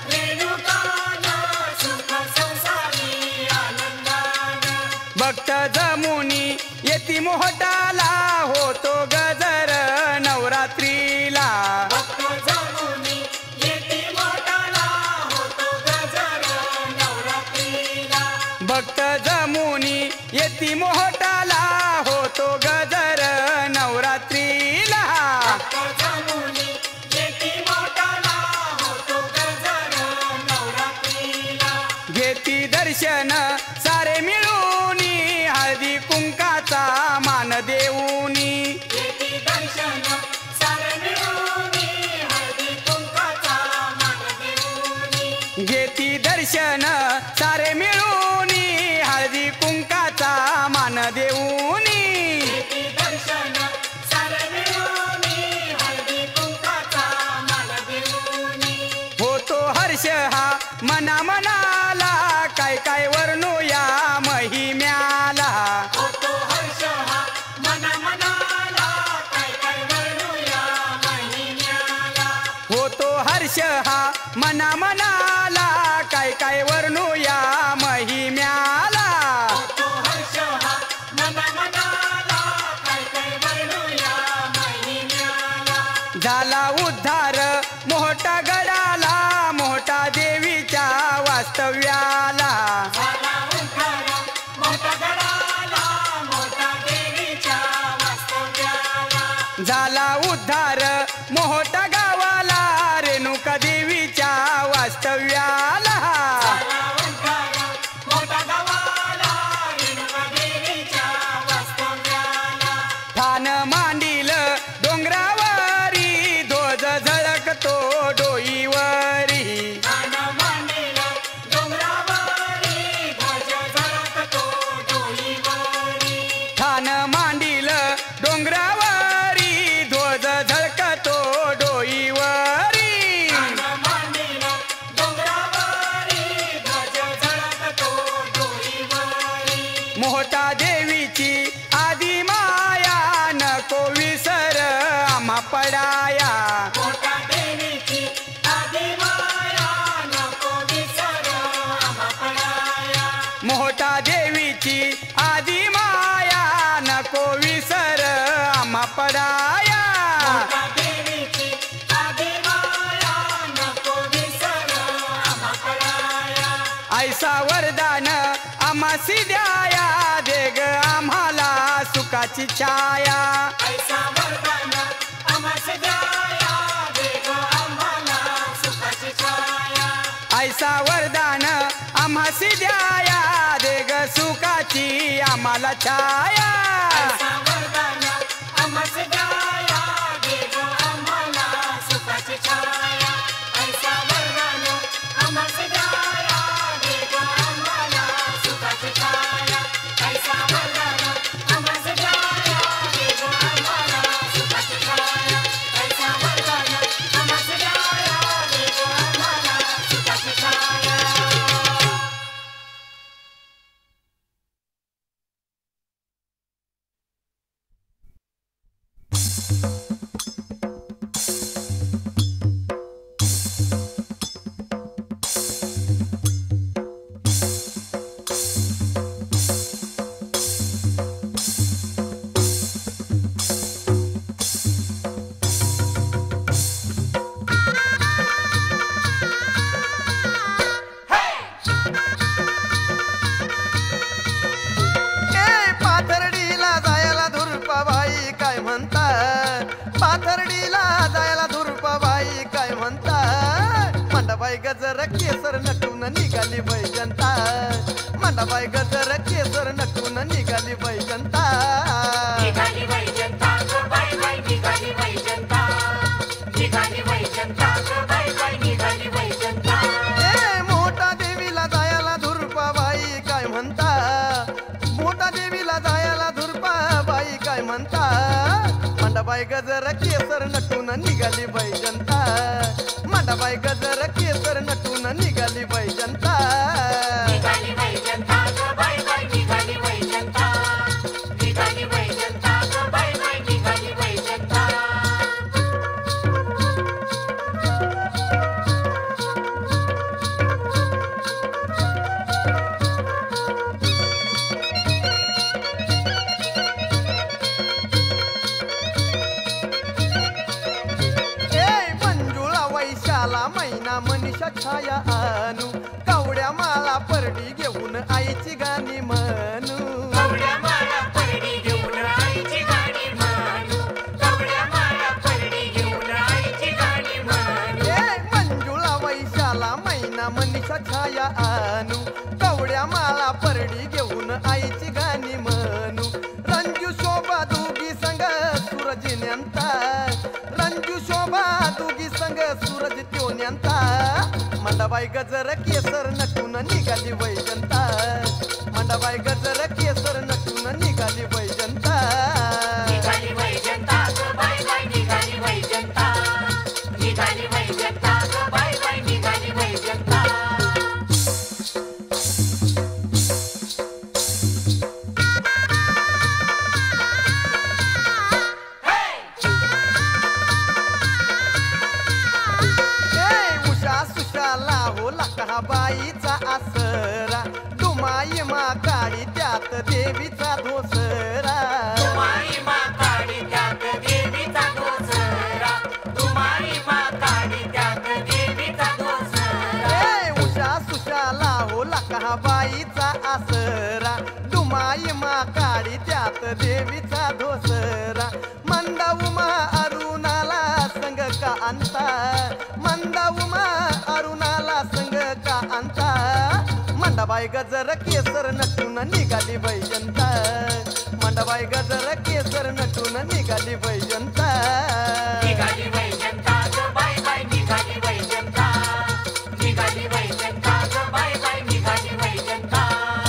रेणुकानं सुख संसारी आनंदानं भक्त जमुनी येती मोहटाला होतो गजर नवरात्रीला भक्त जमुनी येती मोठाला होतो गजर नवरात्रीला भक्त जमुनी येती मोहटाला होतो गजर नवरात्रीला भक्त जमुनी येती मोठाला होतो गजर नवरात्रीला घेती दर्शन सारे मिळूनी हळदी कुंकाचा मान देऊनी येती दर्शन सारे मिळूनी हळदी कुंकाचा मान देऊनी घेती दर्शन सारे मिळूनी हळदी कुंकाचा मान देऊनी येती दर्शन सारे मिळूनी हळदी कुंकाचा मान देऊनी होतो हर्ष हा मना मनाला काय काय वर्णूया महिम्याला होतो हर्ष हा मना मनाला काय काय वर्णूया महिन्याला होतो हर्ष हा मना मनाला काय काय वर्णूया महिम्याला होतो हर्ष हा मना मनाला काय काय वर्णूया महिन्याला झाला उद्धार मोठा गडाला मोठा देवीच्या वास्तव्याला झाला उद्धार मोठा गडाला मोठा देवीच्या वास्तव्याला झाला उद्धार मोठा गावाला रेणुका देवीच्या वास्तव्याला झाला उद्धार मोठा गावाला रेणुका देवीच्या वास्तव्याला ठाण मांडील डोंगरावरी ध्वज झळकतो डोईवरी ठाण मांडीलं डोंगरावरी ध्वज झळकतो डोईवरी ठाण मांडील डोंगरावरी ध्वज झळकतो डोईवरी ठाण मांडीलं डोंगरावरी ध्वज झळकतो डोईवरी मोठा देवीची आदी माया नको विसर आम्हा पडाया मोठा देवीची आदी माया नको विसर आम्हा पडाया मोठा देवीची आदी माया नको विसर आम्हा पडाया मोठा देवीची आदी माया नको विसर आम्हा पडाया ऐसा वरदान आम्हासी द्याया देग आम्हाला सुखाची छाया ऐसा वरदान आम्हास द्याया देव आम्हाला सुखाची छाया ऐसा वरदान आम्हासी द्याया देग सुखाची आम्हाला छाया ऐसा वरदान आम्हास द्याया देव आम्हाला सुखाची छाया ऐसा वरदान आम्हास द्याया देव आम्हाला सुखाची छाया ऐसा वरदान आम्हास द्याया देव आम्हाला सुखाची छाया ऐसा वरदान आम्हास द्याया देव आम्हाला सुखाची छाया गजर केसर नटून निघाली बैजंता मंडाबाई गजर केसर नटून निघाली बैजंता निघाली वैजंता ग बाय बाय निघाली वैजंता निघाली वैजंता ग बाय बाय निघाली वैजंता ए मोठा देवीला जायला धुरपा बाई काय म्हणता मोठा देवीला जायला धुरपा बाई काय म्हणता मंडाबाई गजर केसर नटून निघाली बैजंता मंडाबाई गजर केसर नटून निघाली बैजंता निघाली वैजंता ग बाय बाय निघाली वैजंता निघाली वैजंता ग बाय बाय निघाली वैजंता ए मंजुळा वैशाला मैना मनीषा छाया आणू कावड्या माला परडी घेऊन आईची गाणी म्हणू कवड्या माळा परडी घेऊन आईची गाणी म्हणू कवड्या माळा परडी घेऊन आईची गाणी म्हणू ए मंजुळा वैशाला मैना मनीषा छाया आणू कावड्या माला परडी घेऊन आईची गाणी म्हणू रंजू शोभा दोघी संग सूरज न्यांता रंजू शोभा दोघी संग सूरज त्यो न्यांता मंडाबाई गजर केसर नटून निघाली बैजंता मंडाबाई गजर केसर नटून निघाली बैजंता निघाली वैजंता ग बाय बाय निघाली वैजंता निघाली वैजंता ग बाय बाय निघाली वैजंता ए उषा सुशाला हो लाका बाईचा आसरा डुमाई मा काळी त्यात देवीचा धोसरा तुम्हारी माँ काळी त्यात देवीचा दोसरा तुम्हारी माँ काळी त्यात देवीचा दोसरा ए उषा सुशाला हो लाका बाईचा आसरा डुमाई मा काळी त्यात देवीचा धोसरा मंदा उमा अरुणाला संग का अंता मंदा उमा अरुणाला संग का अंता मंडाबाई गजर केसर नटून निघाली बैजंता मंडाबाई गजर केसर नटून निघाली बैजंता निघाली वैजंता ग बाय बाय निघाली वैजंता निघाली वैजंता ग बाय बाय निघाली वैजंता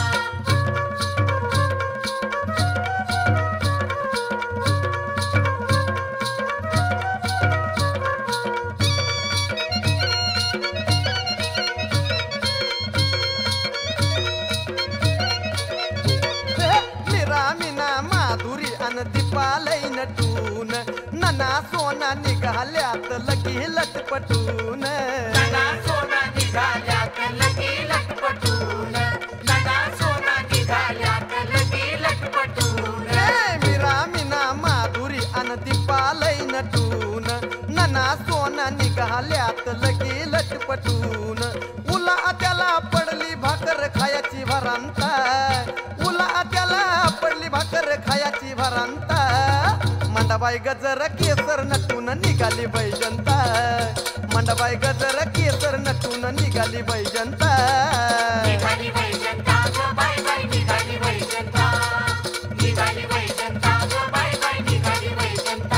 मीरा मीना माधुरी अन दीपालय नटून नना सोना निघाल्यात लगी लटपटून नना सोना निघाल्यात लगी लटपटून नना सोना निघाल्यात लगी लटपटून ए मीरा मीना माधुरी अन दीपालय नटून नना सोना निघाल्यात लगी लटपटून उला त्याला पडली भाकर खायाची भरांता उला त्याला पडली भाकर खायाची भरांता मंडाबाई गजर केसर नटून निघाली बैजंता मंडाबाई गजर केसर नटून निघाली बैजंता निघाली वैजंता ग बाय बाय निघाली वैजंता निघाली वैजंता ग बाय बाय निघाली वैजंता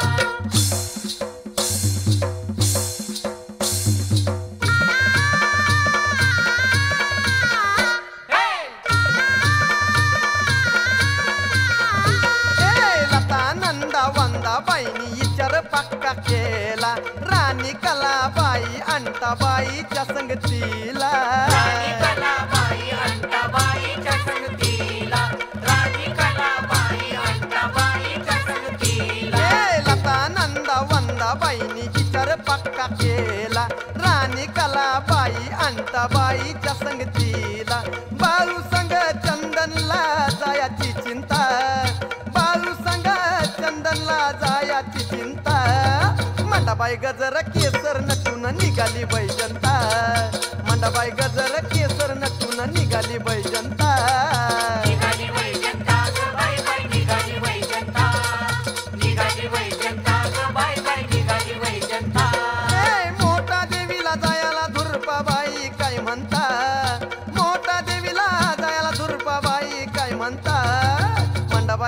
ए लता नंदा वंदा बाईनी विचार पक्का केला राणी कलाबाई अंताबाईच्या संगतीला राणी कलाबाई अंताबाईच्या संगतीला राणी कलाबाई अंताबाईच्या संगतीला ए लता नंदा वंदा बाईनी विचार पक्का केला राणी कलाबाई अंताबाईच्या संगतीला बाळू संग चंदनला जायाची चिंता बाळू संग चंदनला जायाची चिंता मंडाबाई गजर केसर नटून निघाली बैजंता मंडाबाई गजर केसर नटून निघाली बैजंता निघाली वैजंता ग बाय बाय निघाली वैजंता निघाली वैजंता ग बाय बाय निघाली वैजंता ए मोठा देवीला जायला धुरपा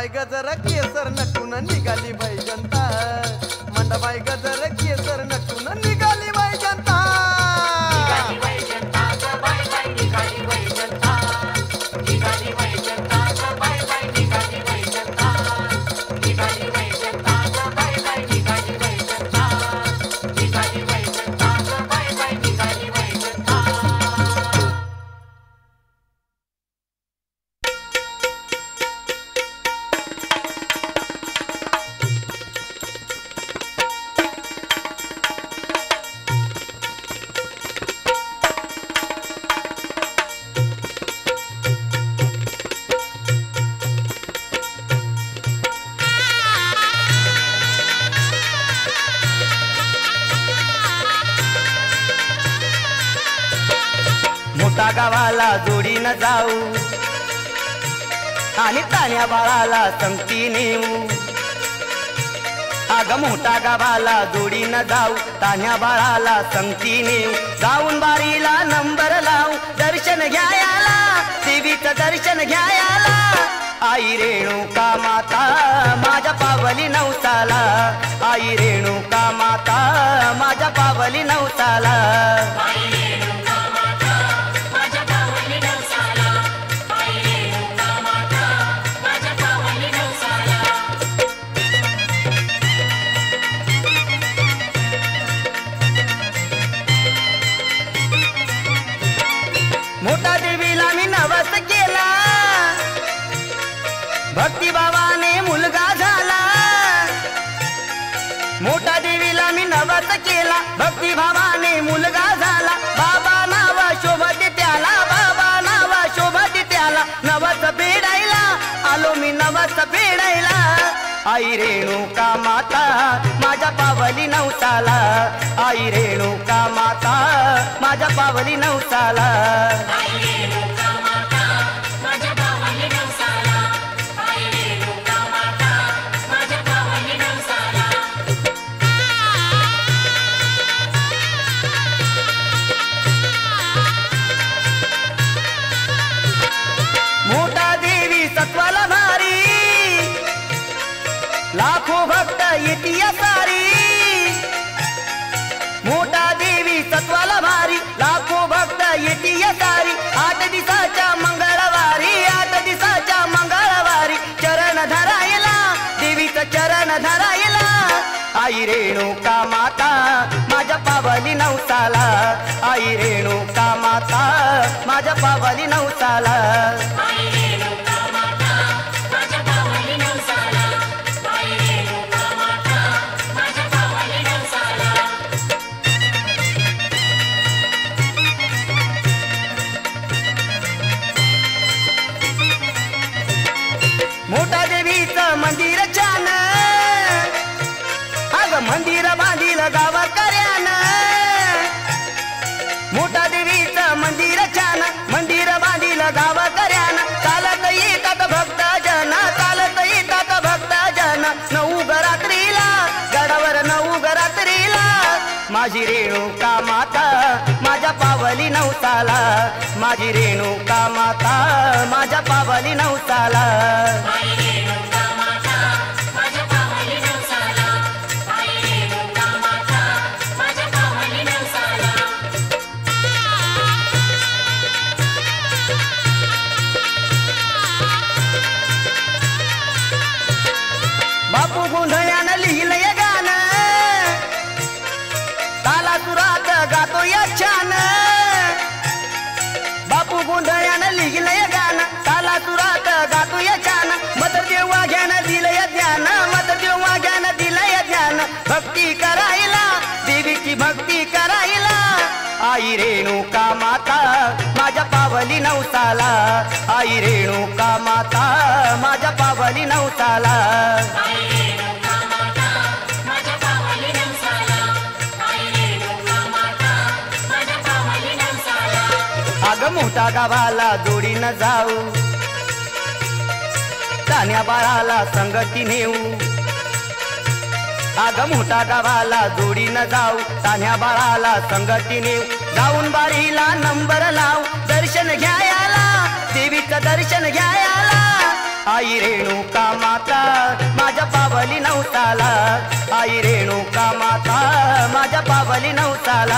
मंडाबाई गजर केसर नटून निघाली बाई जनता मंडाबाई गजर केसर नटून निघाली बाई जनता निघाली बाई जनता ग बाय बाय निघाली बाई जनता निघाली बाई जनता ग बाय बाय निघाली बाई जनता निघाली बाई जनता ग बाय बाय निघाली बाई जनता निघाली बाई जनता ग बाय बाय निघाली बाई जनता मोठा गावाला जोडीनं जाऊ आणि तान्या बाळाला संगती नेऊ अग मोठा गावाला जोडीनं जाऊ तान्या बाळाला संगती नेऊ जाऊन बारीला नंबर लावू दर्शन घ्यायला देवीचं दर्शन घ्यायला आई रेणुका माता माझ्या पावली नवसाला आई रेणुका माता माझ्या पावली नवसाला मोठा देवीला मी नवस केला भक्तिभावाने मुलगा झाला मोठा देवीला मी नवस केला भक्तिभावाने मुलगा झाला बाबा नाव शोभत त्याला बाबा नाव शोभत त्याला नवस फेडायला आलो मी नवस फेडायला आई रेणुका माता माझ्या पावली नवसाला आई रेणुका माता माझ्या पावली नवसाला मोठा देवी सत्वाला भारी लाखो भक्त येतिया सारी मोठा देवी सत्वाला भारी लाखो भक्त येतिया सारी आठ दिवसाच्या मंगळवारी आठ दिवसाच्या मंगळवारी चरण धरायला देवीचं चरण धरायला आई रेणुका माता माझ्या पावली नवसाला आई रेणुका माता माझ्या पावली नवसाला मोठा देवीचं मंदिर छान अग मंदिर बांधील गावकऱ्यानं मोठा देवीचं मंदिर छान मंदिर बांधील गावकऱ्यानं चालत येतात भक्त जन चालत येतात भक्त जन नऊ गरात्रीला गडावर नऊ गरात्रीला माझी रेणुका माता माझ्या पावली नवसाला माझी रेणुका माता माझ्या पावली नवसाला बापू गोंधळ्यानं लिहिलंय गाणं तालासुरात गातो या छान बापू गोंधळ्यानं लिहिलंय गाणं तालासुरात गातो या छान मत देवा घ्यान दिलंय ध्यान मत देवा घ्यान दिलंय ध्यान भक्ती करायला देवीची भक्ती करायला आई रेणुका माता माझ्या पावली नवसाला आई रेणुका माता माझ्या पावली नवसाला अग मोठा गावाला जोडीनं जाऊ तान्या बाळाला संगती नेऊ अग मोठा गावाला जोडीनं जाऊ तान्या बाळाला संगती नेऊ जाऊन बारीला नंबर लावू दर्शन घ्यायला देवीचं दर्शन घ्यायला आई रेणुका माता माझ्या पावली नवसाला आई रेणुका माता माझ्या पावली नवसाला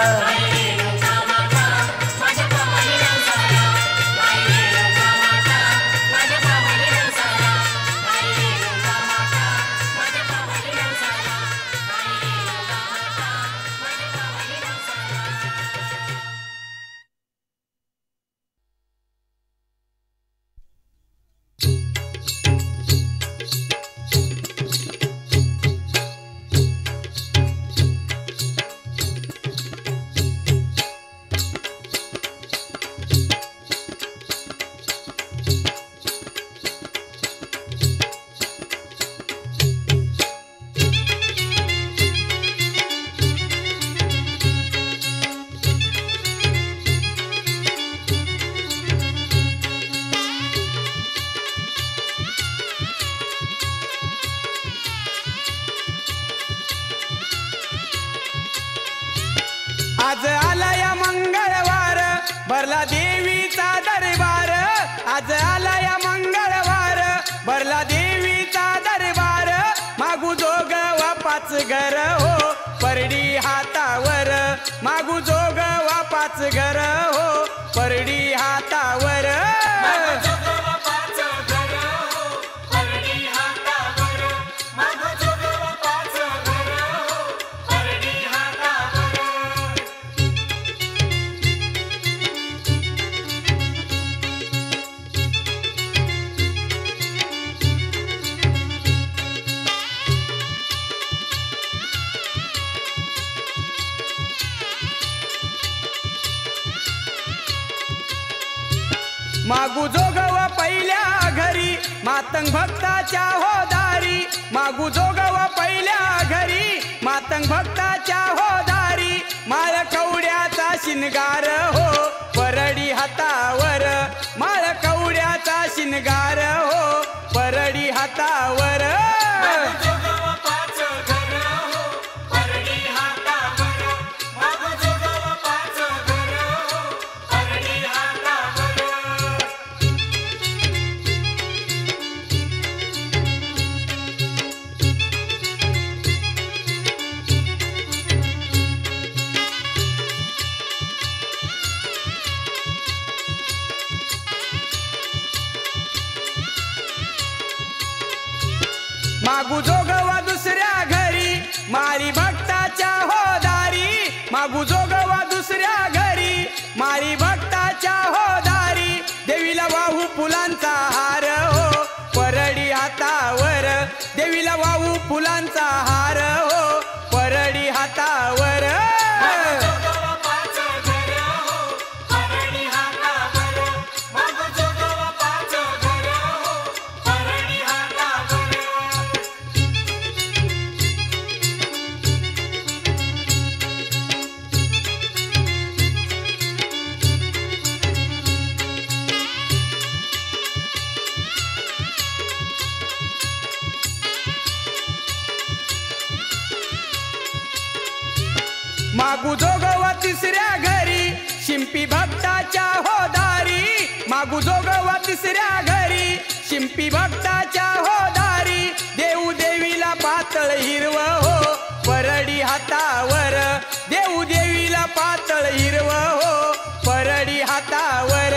आज आलाया मंगळवार भरला देवीचा दरबार आज आलाया मंगळवार भरला देवीचा दरबार मागू जोग वापाच घर हो परडी हातावर मागू जोग वापाच घर हो परडी हातावर मागू जोगव पहिल्या घरी मातंग भक्ताच्या हो दारी मागू जोगव पहिल्या घरी मातंग भक्ताच्या हो दारी माळ कवड्याचा शिनगार हो परडी हातावर माळ कवड्याचा शिनगार हो परडी हातावर मागू जोगवा दुसऱ्या घरी मारी भक्ताच्या हो दारी मागू जोगवा दुसऱ्या घरी मारी भक्ताच्या हो दारी देवीला वाहू फुलांचा हार हो परडी हातावर देवीला वाहू फुलांचा हार हो परडी हातावर मागू जोगवा तिसऱ्या घरी शिंपी भक्ताच्या हो दारी मागू जोगवा तिसऱ्या घरी शिंपी भक्ताच्या हो दारी देऊ देवीला पातळ हिरव हो परडी हातावर देऊ देवीला पातळ हिरव हो परडी हातावर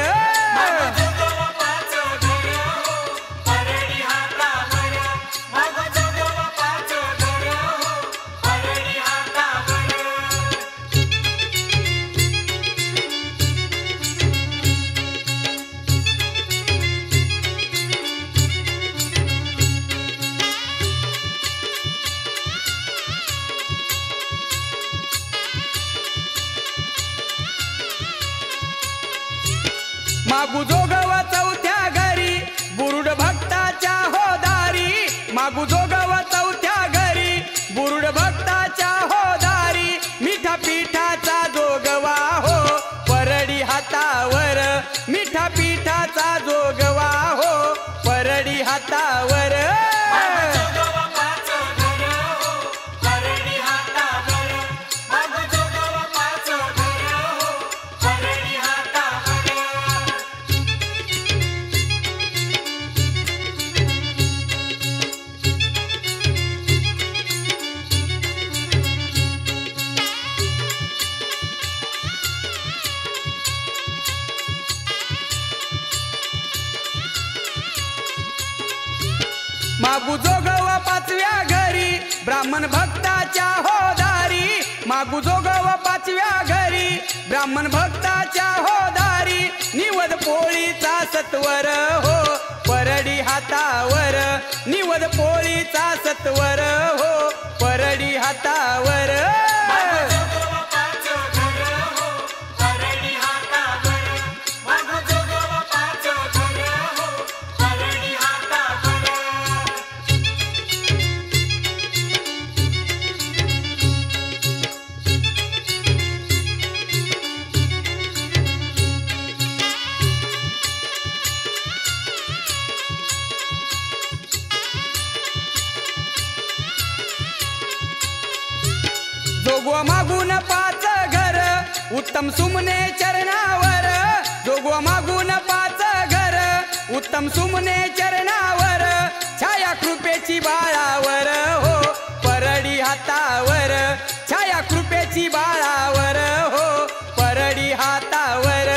मागू जोगवा चौथ्या घरी बुरुड भक्ताच्या हो दारी मागू जोगवा चौथ्या घरी बुरुड भक्ताच्या हो दारी मिठा पिठाचा जोगवा हो परडी हातावर मिठा पिठाचा जोगवा हो परडी हातावर मागू जोगवा पाचव्या घरी ब्राह्मण भक्ताच्या हो दारी मागू जोगवा पाचव्या घरी ब्राह्मण भक्ताच्या हो दारी निवद पोळीचा सत्वर हो परडी हातावर निवद पोळीचा सत्वर हो परडी हातावर जोगवा मागून पाच घर उत्तम सुमने चरणावर जोगवा मागून पाच घर उत्तम सुमने चरणावर छाया कृपेची बाळावर हो परडी हातावर छाया कृपेची बाळावर हो परडी हातावर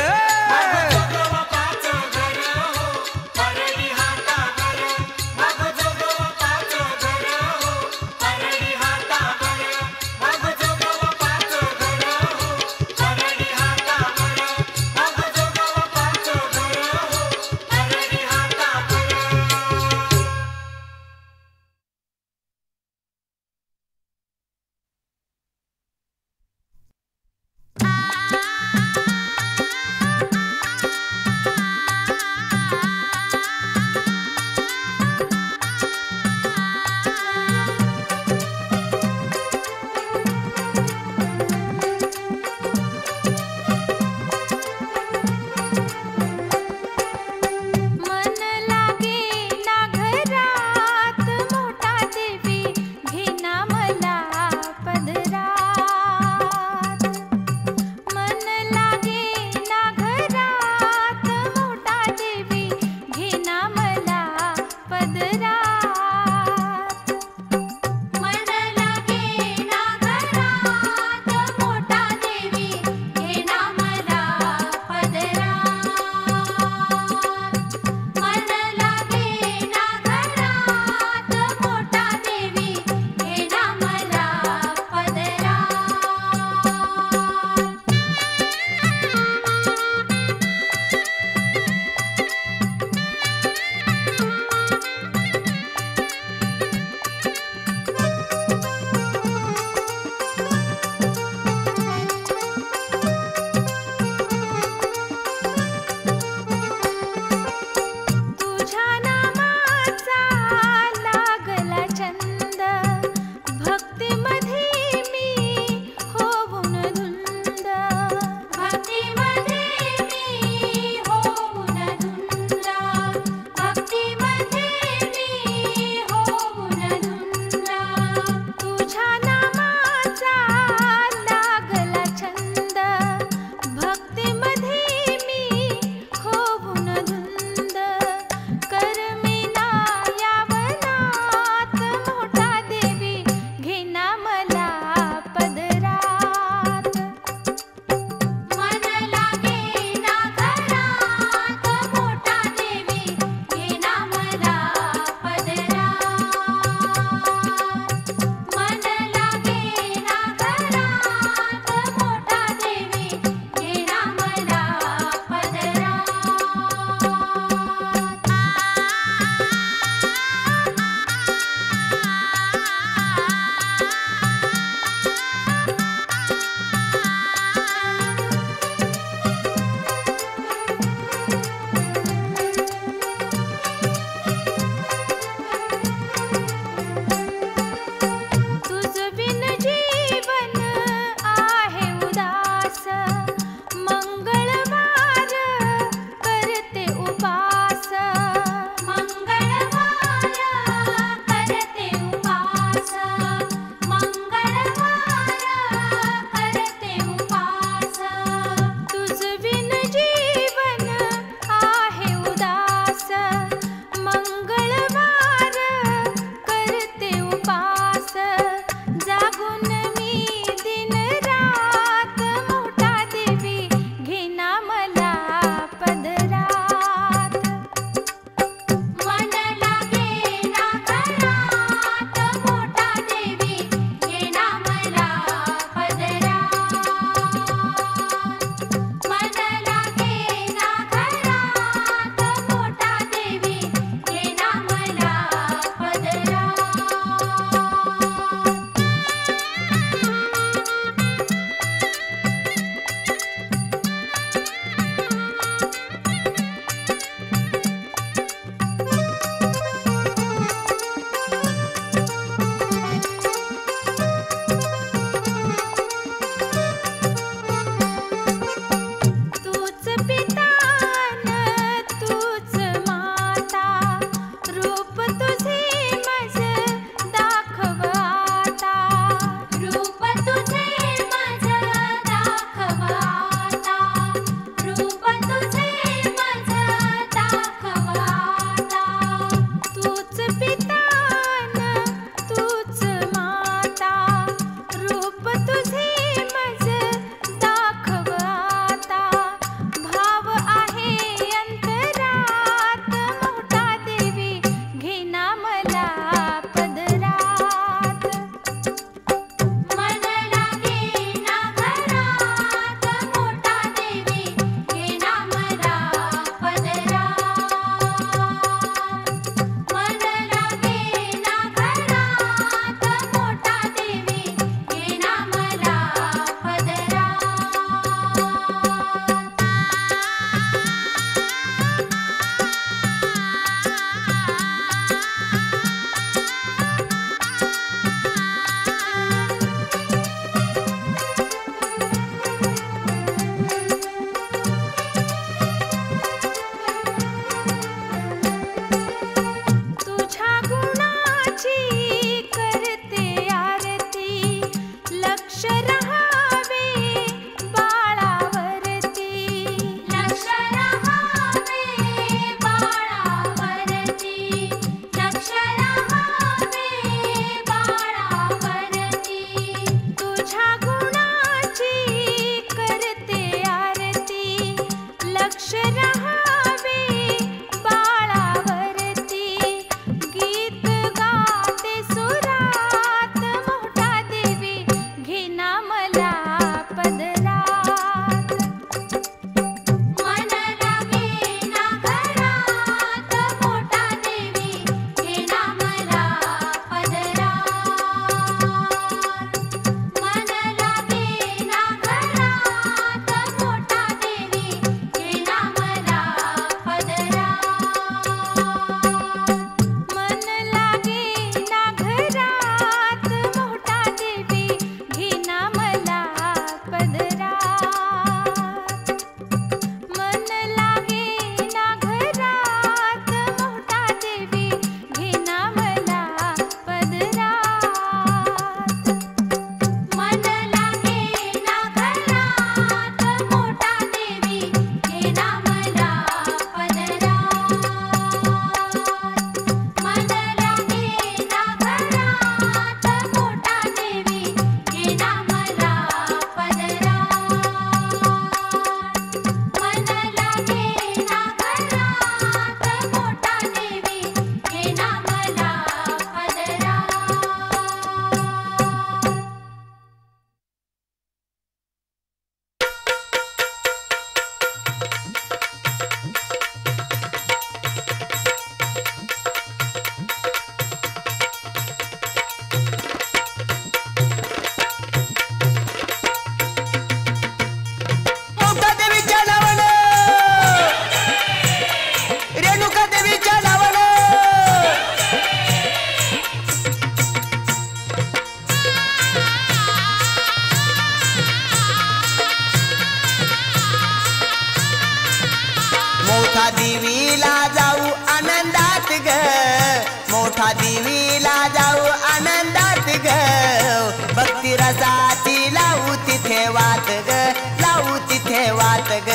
तिथे वात ग लावू तिथे वात ग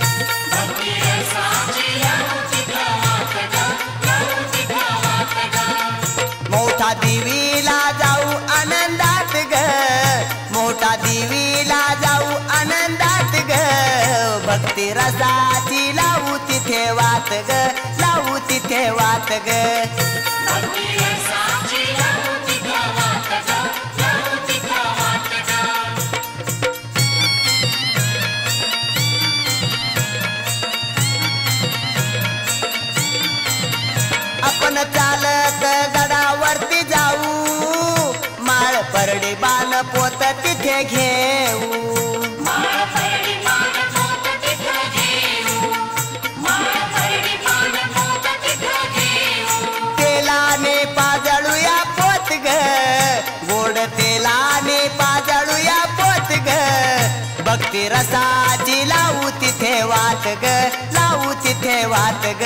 मोठा देवीला जाऊ आनंदात ग मोठा देवीला जाऊ आनंदात ग भक्ती रसाची लावू तिथे वात ग लावू तिथे वात ग आपण चालत गडावरती जाऊ माळ परडी बाण पोत तिथे घेऊ तेलाने पाजळूया पोत ग गोड तेलाने पाजळूया पोत ग भक्ती रसाची लावू तिथे वात ग लावू तिथे वात ग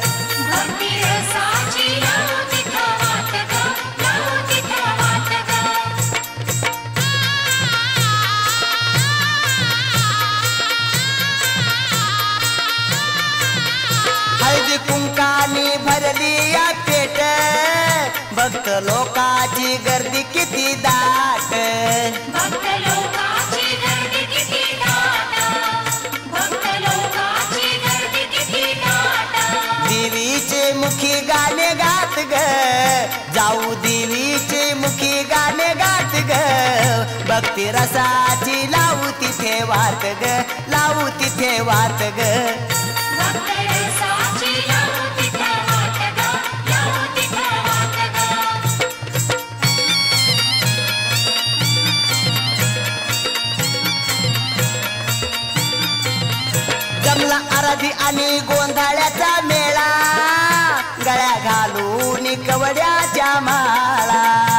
हळदी कुंकानी भरली या पेट भक्त लोकाची गर्दी किती दाट देवीचे मुखी गाणे गात ग जाऊ देवीचे मुखी गाणे गात ग भक्ती रसाची लावू तिथे वात ग लावू तिथे वात ग जमला आराधी आणि गोंधळ्याचा मेळा गळ्या घालून कवड्याच्या माळा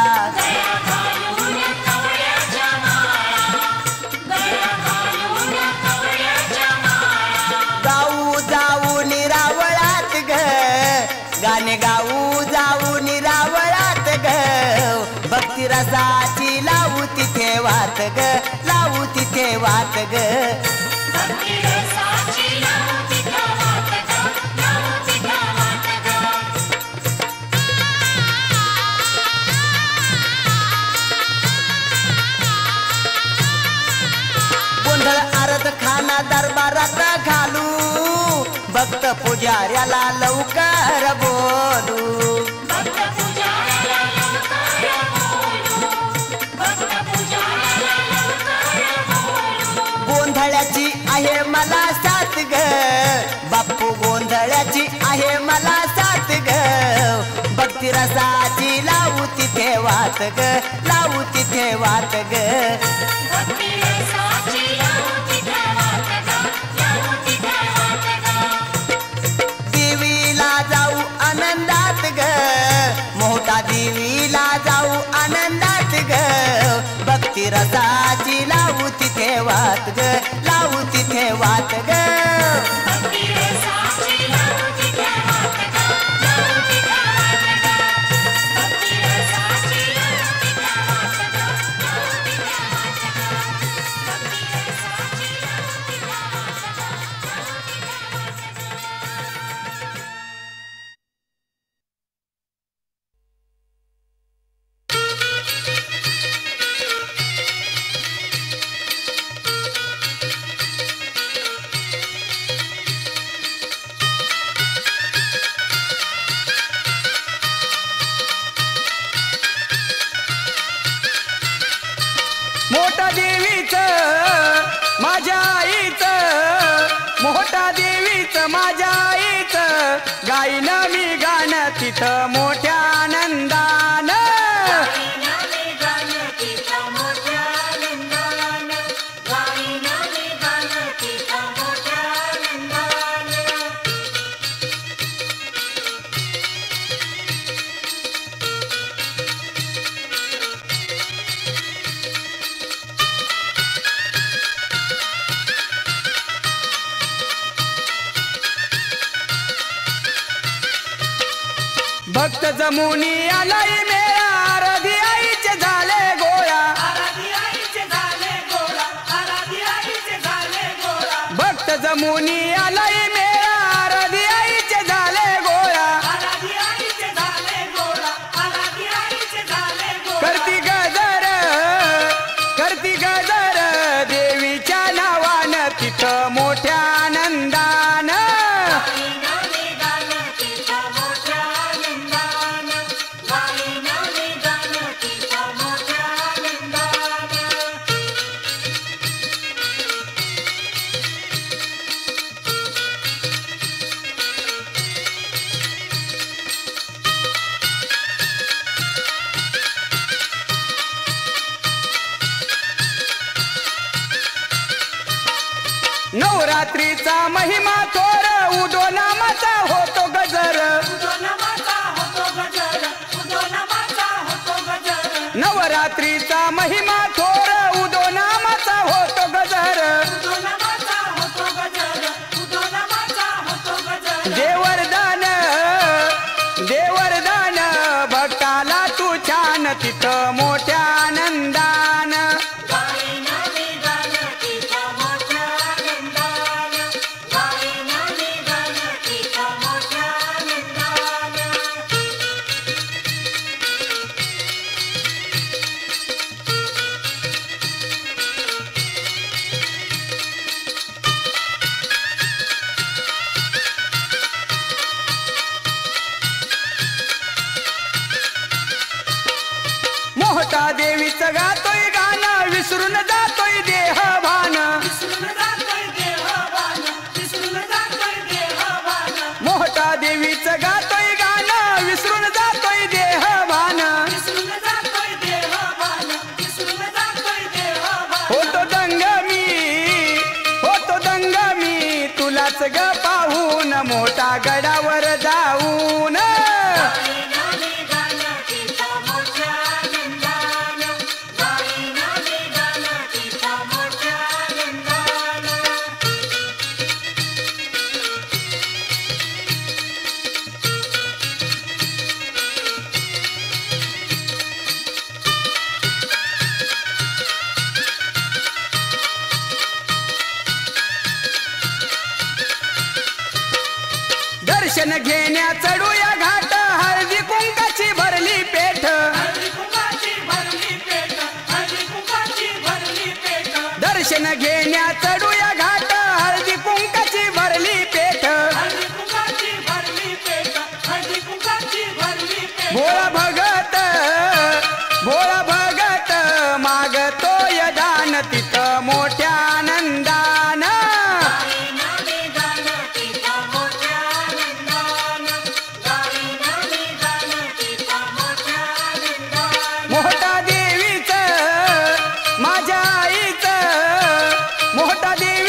गाऊ जाऊ निरावळात ग गाणे गाऊ जाऊ निरावळात ग भक्ती रसाची लावू तिथे वात ग लावू तिथे वात ग गोंधळ आरत खाना दरबारात घालू भक्त पुजाऱ्याला लवकर बोलू गोंधळ्याची आहे मला साथ ग बाप्पू गोंधळ्याची आहे मला साथ ग भक्ती रसाची लावू तिथे वात ग लावू तिथे वात ग देवीला जाऊ आनंदात ग मोठा देवीला जाऊ आनंदात ग भक्ती रसाची लावू तिथे वात ग लावू तिथे वात ग मोठा देवीचं माझ्या आईचं मोठा देवीचं माझ्या आईचं गाईन मी गाणं तिथं मोठ्या आनंदानं भक्त जमुनी आलाई मेळा आराधी आईचे झाले गोळा आराधी आईचे झाले गोळा जमुनी आलाय मेळा आराधी आईचे झाले गोळा आराधी आईचे झाले गोळा आराधी आईचे झाले गोळा करती गजर करती गजर देवीच्या नावानं तिथं मोठ्या आनंदानं नवरात्रीचा महिमा थोर उदो नामाचा होतो गजर नवरात्रीचा महिमा थोर उदो नामाचा होतो गजर देवरदान देवरदान भक्ताला तू छान तिथं मोठ्या आनंदान मोहटा देवीचं गातोय गाणं विसरून जातोय देहभान मोहटा देवीचं गातोय गाणं विसरून जातोय देहभान होतो दंग मी होतो दंग मी तुलाच ग पाहून मोठा गडावर जाऊन दर्शन घेण्या चढूया घाट हळदी कुंकाची भरली पेठ दर्शन घेण्या चढूया घाट हळदी कुंकाची भरली पेठ भोळा भगत भोळा भगत मागतोय दान तिथं मोठ्या आनंदान मोहटा देवीचं माझ्या आईचं मोहटा देवी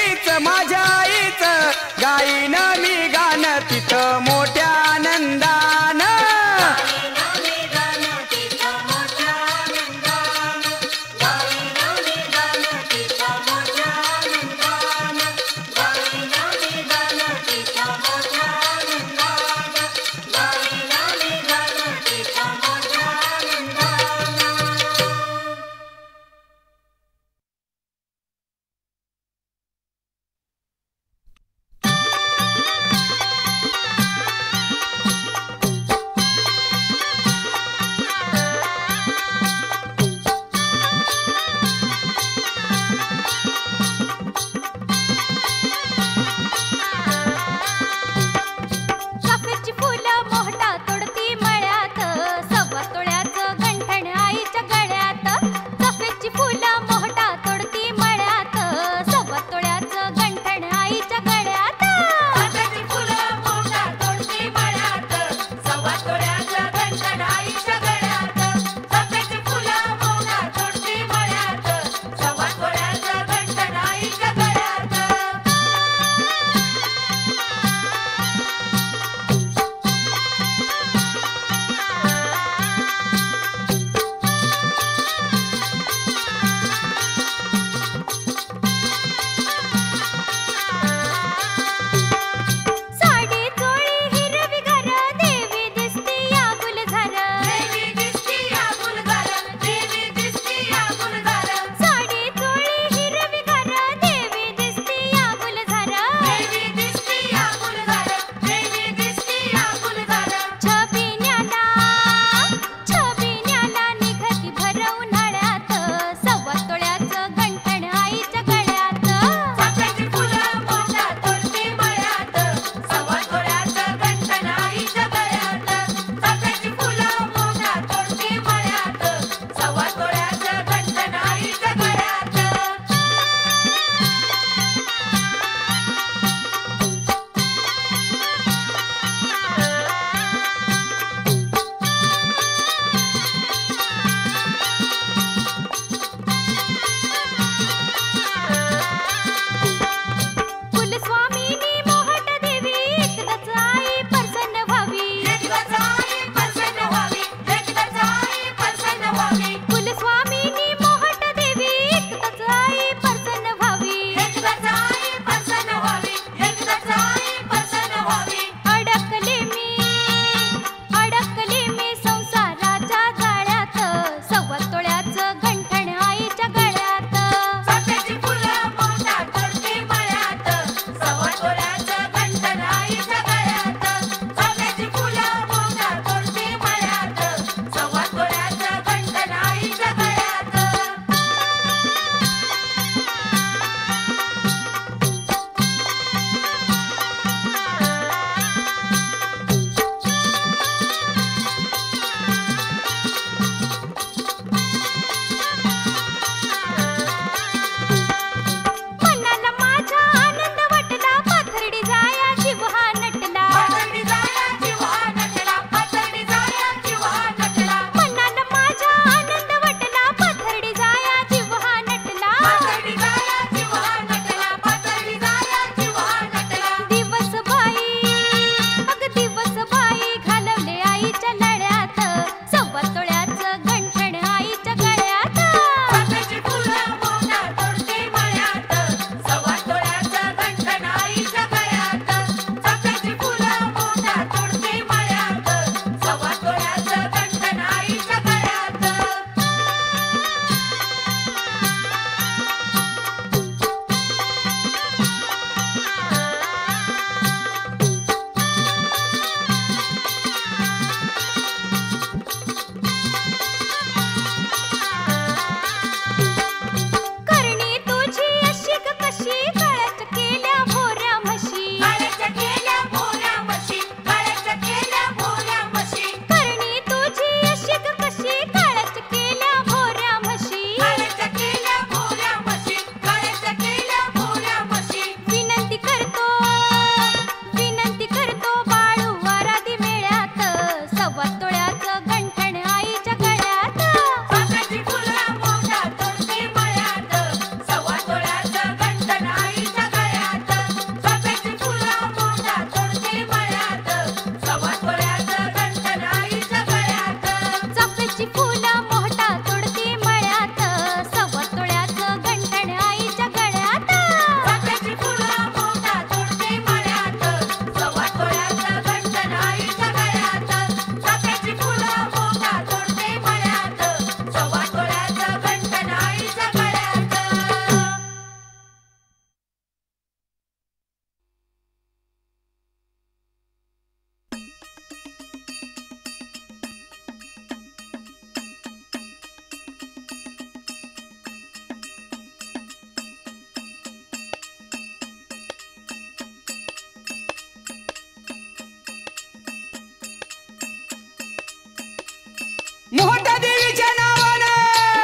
मोठा देवीच्या नावानं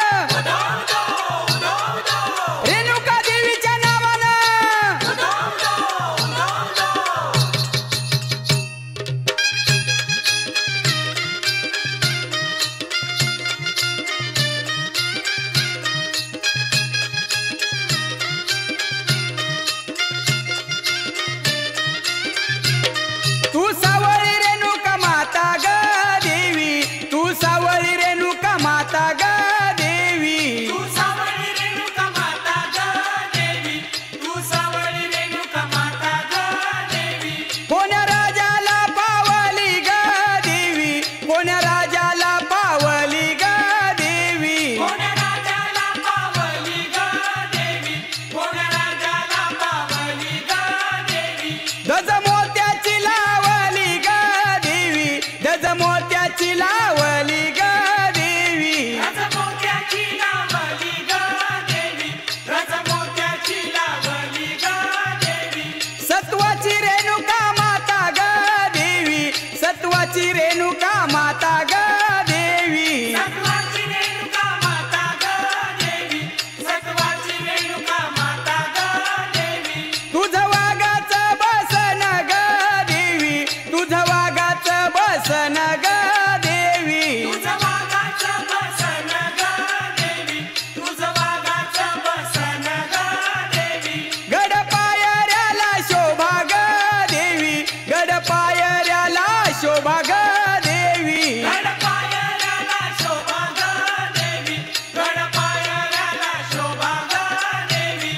रेणुका देवीच्या नावानं तू सावळी रेणुका माता ग देवी तू सावळी रेणुका माता ग देवी तू सावळी रेणुका माता ग देवी तू सावळी रेणुका माता ग देवी कोण्या राजाला पावली ग देवी कोण्या राजाला पावली ग देवी कोण्या राजाला पावली ग देवी कोण्या राजाला पावली ग देवी गज मोत्याची लावली ग देवी गज मोत्याची लावली ग देवी रजमोत्याची लावली ग देवी रजमोत्याची लावली ग देवी सत्वाची रेणुका माता ग देवी सत्वाची रेणुका माता ग देवी सत्वाची रेणुका माता ग देवी सत्वाची रेणुका माता ग देवी तुझं वागाचं बसन ग देवी तुझं वागाचं बसन ग देवी तुझं वाघाचं बसन ग देवी तुझं वाघाचं बसन ग देवी गड पायऱ्याला शोभा ग देवी गड पायऱ्याला शोभा ग देवी गडपायऱ्याला शोभा ग देवी गडपायऱ्याला शोभा ग देवी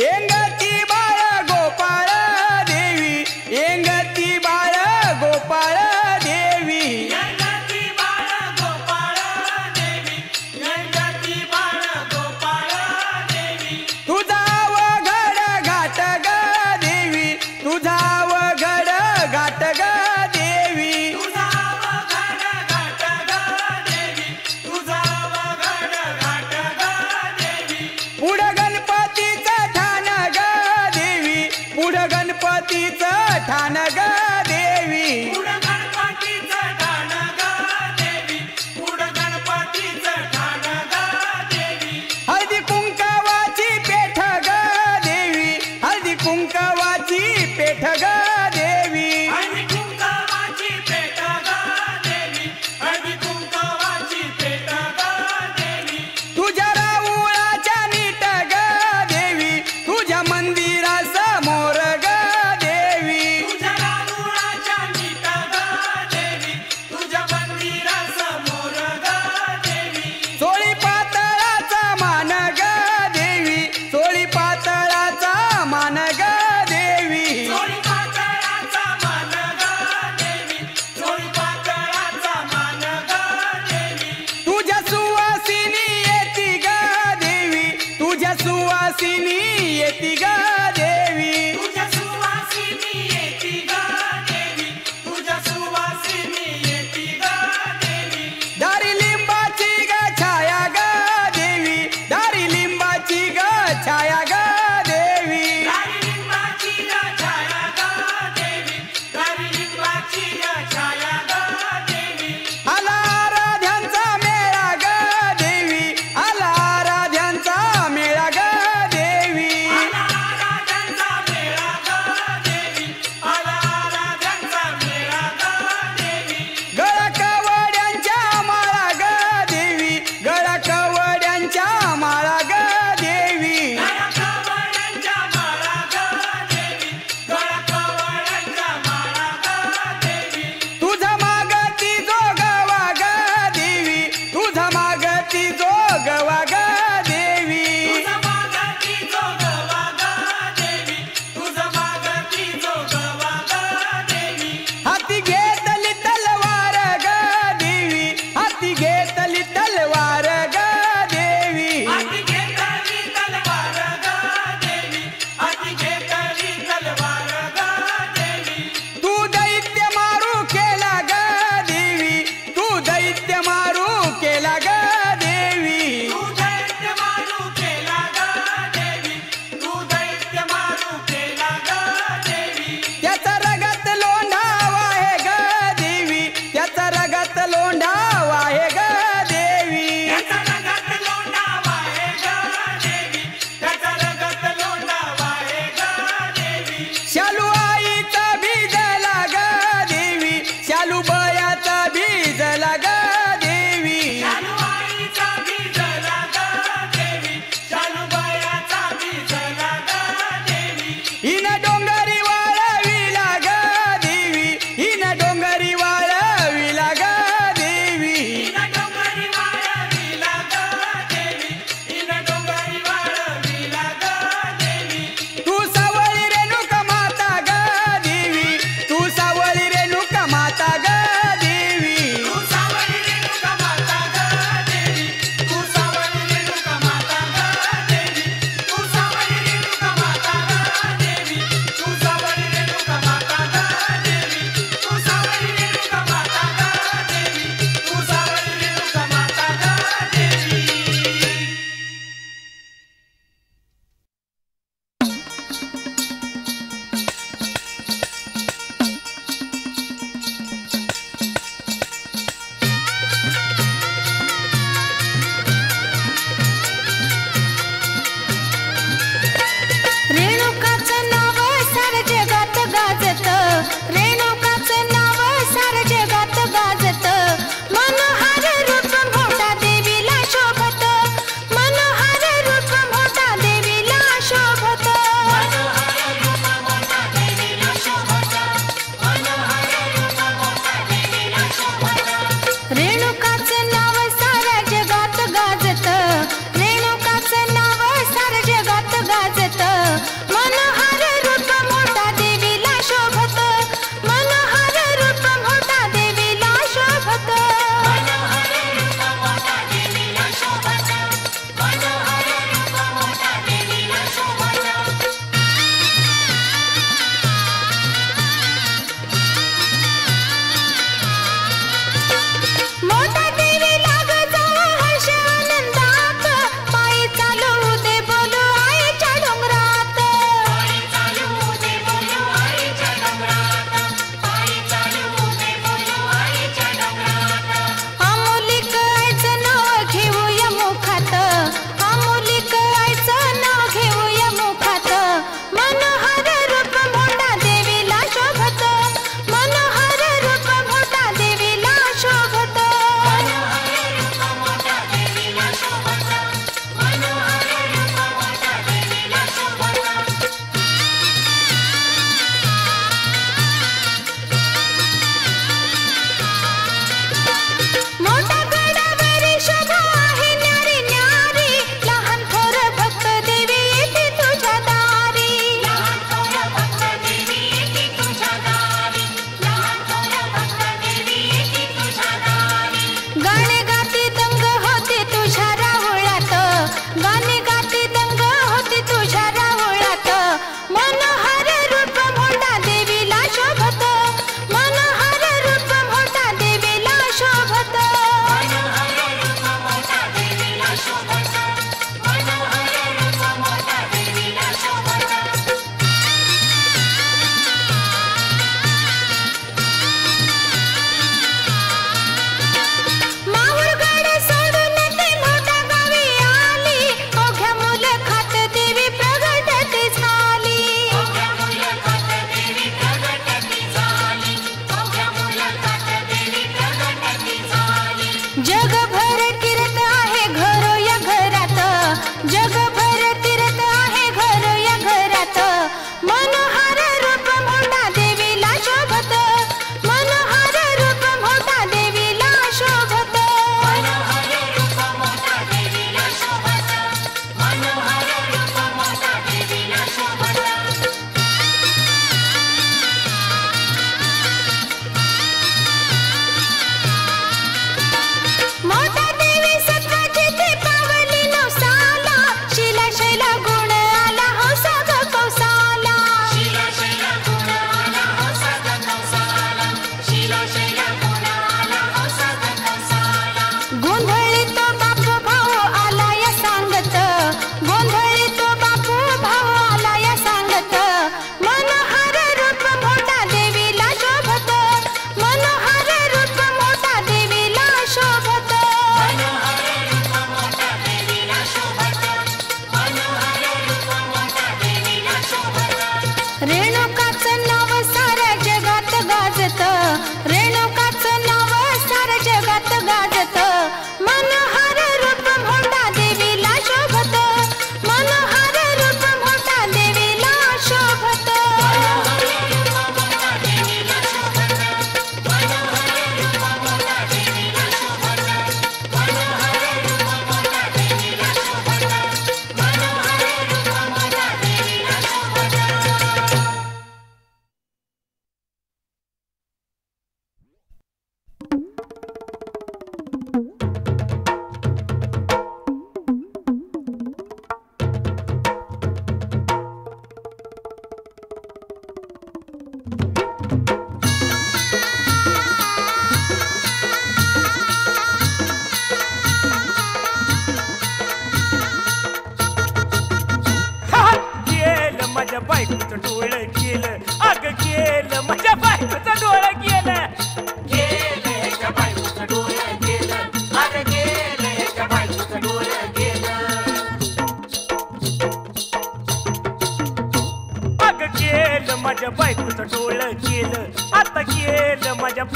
एंगती बाळ गोपाळ देवी एंगती बाळ गोपाळ देवी यंगती बाळ गोपाळ देवी यंगती बाळ गोपाळ देवी तुझा अवघड घाट ग देवी तुझा अवघड घाट ग देवी तुझा अवघड घाट ग देवी तुझा अवघड घाट ग देवी पुढं गणपतीचं ठाण ग देवी पुढं गणपतीचं ठाण ग देवी पुढं गणपतीचं ठाण ग देवी पुढं गणपतीचं ठाण ग देवी हळदी कुंकावाची पेठ ग देवी हळदी कुंकावाची पेठ ग देवी हळदी कुंकवाची पेट ग देवी हळदी कुंकवाची पेट ग देवी तुझ्या राऊळाच्या नीट ग देवी तुझ्या मंदिरासमोर ग देवी तुझ्या रामुळाच्या नीट ग देवी तुझ्या मंदिरासमोर ग देवी चोळी पातळाचा मान ग देवी चोळी पातळाचा मान ग देवी चोळी पातळाचा मान ग देवी चोळी पातळाचा मान ग देवी तुझ्या सुवासिनी येती ग देवी तुझ्या सुवासिनी येती ग देवी तुझ्या सुवासिनी येती ग देवी तुझ्या सुवासिनी येती ग देवी दारी लिंबाची ग छाया ग देवी दारी लिंबाची ग छाया ग देवी दारी लिंबाची ग छाया ग देवी दारी लिंबाची ग छाया ग देवी आला आराध्यांचा मेळा ग देवी आला आराध्यांचा मेळा ग देवी आला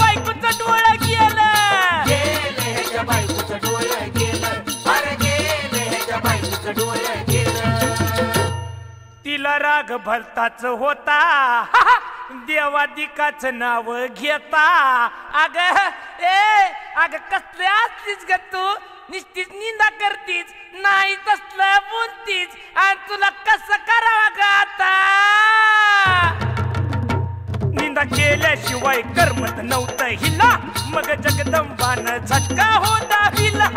बायकोचं डोळं गेलं गेलं ह्याच्या बायकोचं डोळं गेलं अरे गेलं ह्याच्या बायकोचं डोळं गेलं तिला राग भलताच होता देवादिकाच नाव घेता अग ए अग कसले असतीस ग तू निस्तीच निंदा करतीस नाही तसलं बोलतीस आणि तुला कसं करावं ग आता निंदा केल्याशिवाय करमत नव्हतं हिला मग जगदंबानं झटका होता हिला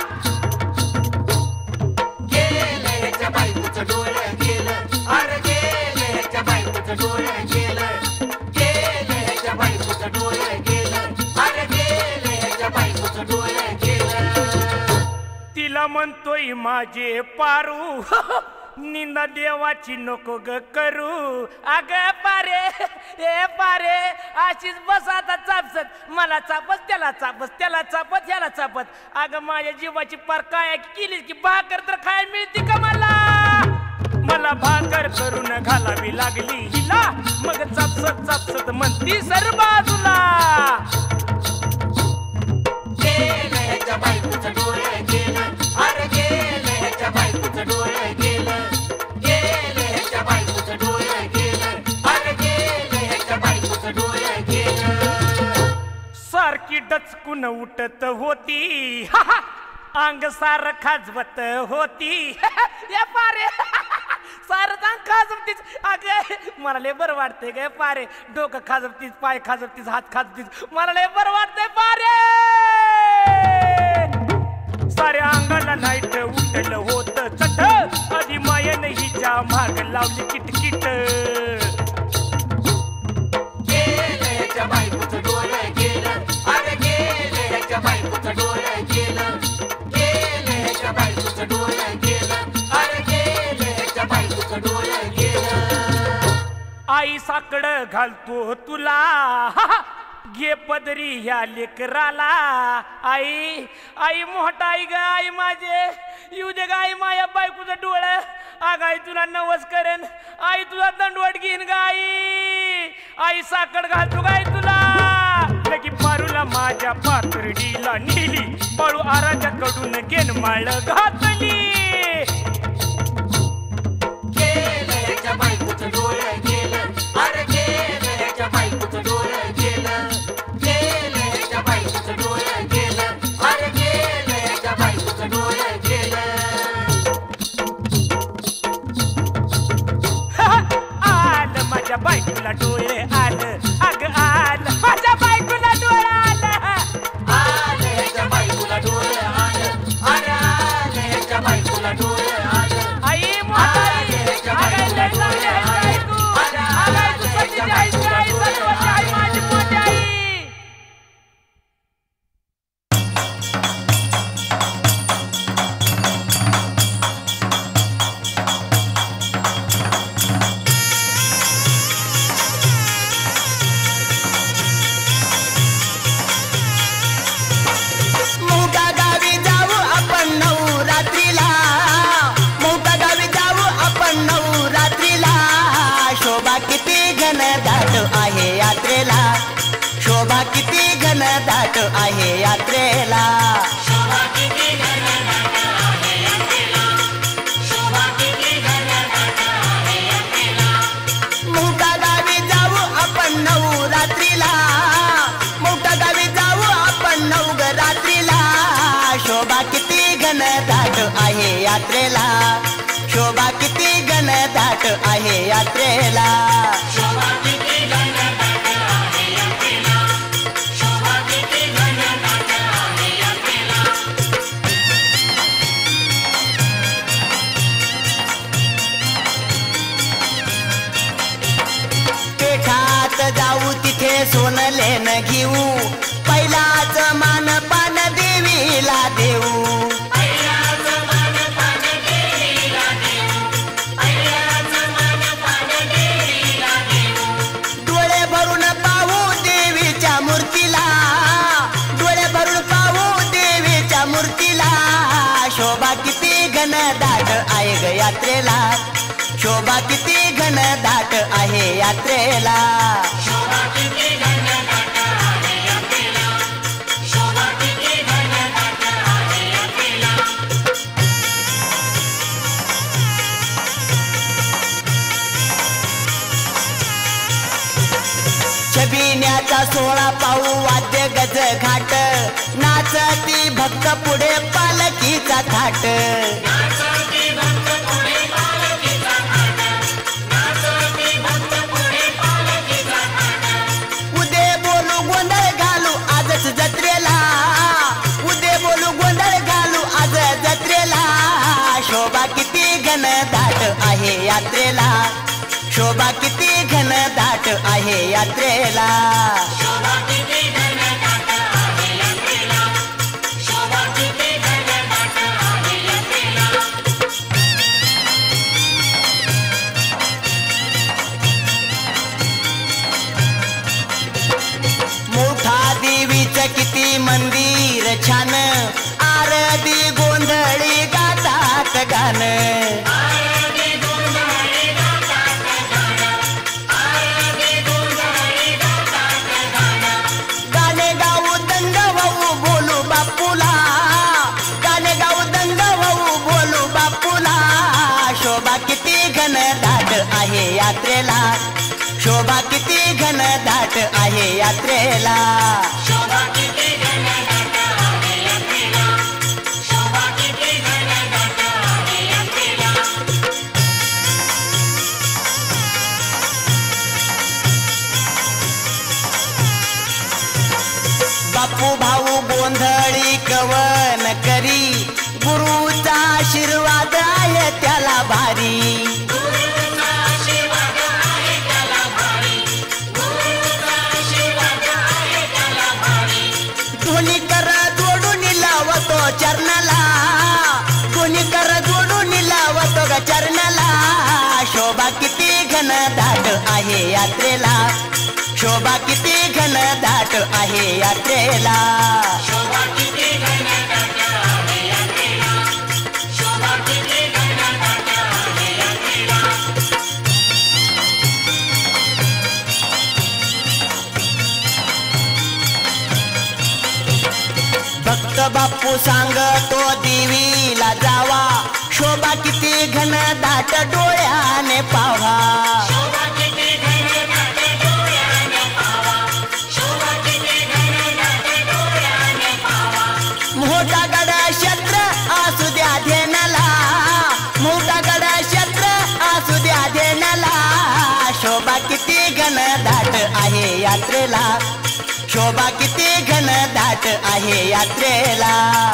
गेलं ह्याच्या बायकोचं डोळं गेलं अरे गेलं ह्याच्या बायकोचं डोळं गेलं गेलं ह्याच्या बायकोचं डोळं गेलं अरे गेलं ह्याच्या बायकोचं डोळं गेलं तिला म्हणतोय माझे पारू निंदा देवाची नको ग करू अग पारे ए पारे अशीच बस आता चापसत मला चापस त्याला चापस त्याला चापत ह्याला चापत अग माझ्या जीवाची पार काय केलीस की भाकर तर खाय मिळते का मला मला भाकर करून घालावी लागली हिला मग चापसत चापसत म्हणती सर बाजूला गेलं ह्याच्या बायकोचं डोळं गेलं अरे गेलं ह्याच्या बायकोचं डोळं गेलं गेलं ह्याच्या बायकोचं डोळं गेलं अरे गेलं ह्याच्या बायकोचं डोळं गेलं सारखी डचकून उठत होती अंग सार खाजवत होती या पारे सार अंग खाजवतीच अग मला लय बरं वाटतंय ग पारे डोकं खाजवतीस पाय खाजवतीस हात खाजवतीस मला लय बरं वाटतंय पारे साऱ्या अंगाला नाईट उठलं होत चट आधी मायन हिच्या माग लावली किटकिट गेलं ह्याच्या बायकोचं डोळं गेलं अरे गेलं ह्याच्या बायकोचं डोळं गेलं गेलं ह्याच्या बायकोचं डोळं गेलं अरे गेलं ह्याच्या बायकोचं डोळं गेलं आई साकड घालतो तुला घे पदरी ह्या लेकराला आई आई मोठा आई ग आई माझे येऊ दे ग आई माया बायकोचं डोळं अग आई तुला नवस करेन आई तुला दंडवट घेईन ग आई आई साकड घालतो गाय तुला लगी पारूला माझ्या पातळीला नेली बाळू आराच्याकडून गेन माळ घातली गेलं ह्याच्या बायकोचं डोळं गेलं अरे गेलं ह्याच्या बायकोचं डोळं गेलं गेलं ह्याच्या बायकोचं डोळं गेलं अरे गेलं ह्याच्या बायकोचं डोळं गेलं आलं माझ्या बायकोला डोळे आलं अग आलं माझ्या बायकोला डोळं आलं आलं ह्याच्या बायकोला डोळं आलं अरे आलं ह्याच्या बायकोला डोळं आलं आई मोठाई अगं लय चांगली आहे बायको अगं तू सतीची आहेस का आई सर्वाची आई माझी मोठी आई मोठ्या गावी जाऊ आपण नवरात्रीला मोठ्या गावी जाऊ आपण नवरात्रीला शोभा किती घनदाट आहे यात्रेला शोभा किती घनदाट आहे यात्रेला मोठ्या गावी जाऊ आपण नवरात्रीला मोठ्या गावी जाऊ आपण नवरात्रीला शोभा किती घनदाट आहे यात्रेला शोभा किती घनदाट आहे यात्रेला पेठात जाऊ तिथे सोनले न घेऊ पहिलाच मान पान देवीला देऊ डोळे भरून पाहू देवीच्या मूर्तीला डोळे भरून पाहू देवीच्या मूर्तीला शोभा किती घनदाट आहे ग यात्रेला शोभा किती घनदाट आहे यात्रेला विठ्ठलाचा सोळा पाऊ वाद्य गज घाट नाचती भक्त पुढे पालखीचा थाट उदे बोलू गोंधळ घालू आजच जत्रेला उदे बोलू गोंधळ घालू आज जत्रेला शोभा किती घन दाट आहे यात्रेला शोभा किती घन दाट आहे यात्रेला मोठा देवीचं किती मंदिर छान आरती गोंधळी गातात गाणं गाणे गाऊ दंग वाहू बोलू बापूला गाणे गाऊ दंग वाहू बोलू बापूला शोभा किती घन दाट आहे यात्रेला शोभा किती घन दाट आहे यात्रेला बापू भाऊ गोंधळी कवन करी गुरुचा आशीर्वाद आहे त्याला भारी दोन्ही कर जोडून लावतो चरणाला दोन्ही कर जोडून लावतो ग चरणाला शोभा किती घन दाट आहे यात्रेला शोभा किती घन दाट आहे यात्रेला भक्त बापू सांगतो देवीला जावा शोभा किती घन दाट डोळ्याने पावा मोठा गडा शस्त्र असू द्या धेनाला मोठा गडा शस्त्र असू द्या धेनाला शोभा किती घन दाट आहे यात्रेला शोभा किती घन दाट आहे यात्रेला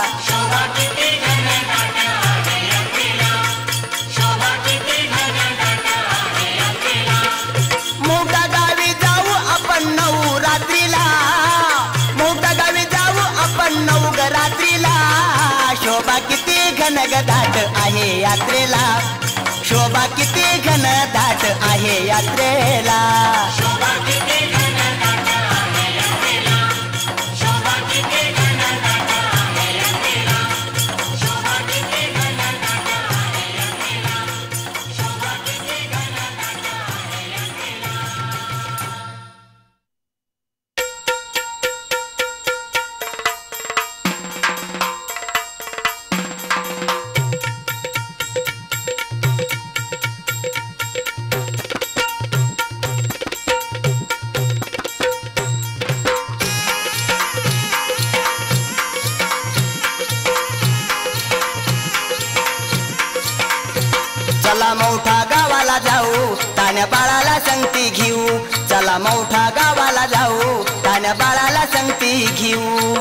मोठा गावी जाऊ आपण नऊ रात्रीला मोठा गावी जाऊ आपण नऊ ग रात्रीला शोभा किती घन ग दाट आहे यात्रेला शोभा किती घन दाट आहे यात्रेला चला मोठा गावाला जाऊ तान्या बाळाला संगती घेऊ चला मोठा गावाला जाऊ तान्या बाळाला संगती घेऊ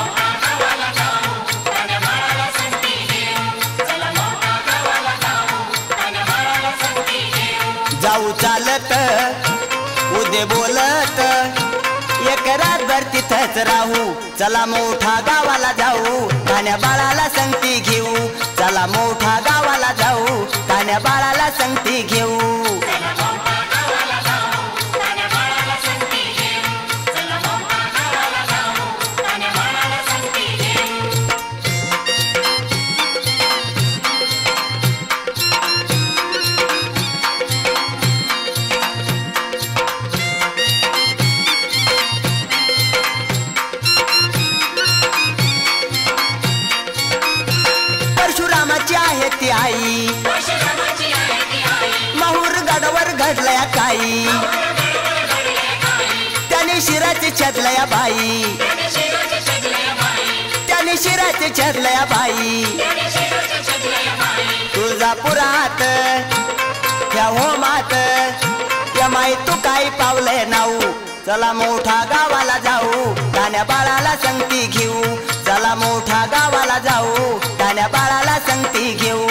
जाऊ चालत उदे बोलत एक रातभर तिथंच राहू चला मोठा गावाला जाऊ तान्या बाळाला संगती घेऊ चला मोठा गावाला जाऊ तान्या बाळाला संगती घेऊ परशुरामाची आहे ती आई माहूर गडावर घडलया काही त्याने शिराची छदलया बाई त्याने शिराचे छदलया बाई तुळजापुरात त्या होमात या माई तू काय पावलंय नाऊ चला मोठा गावाला जाऊ तान्या बाळाला संगती घेऊ चला मोठा गावाला जाऊ तान्या बाळाला संगती घेऊ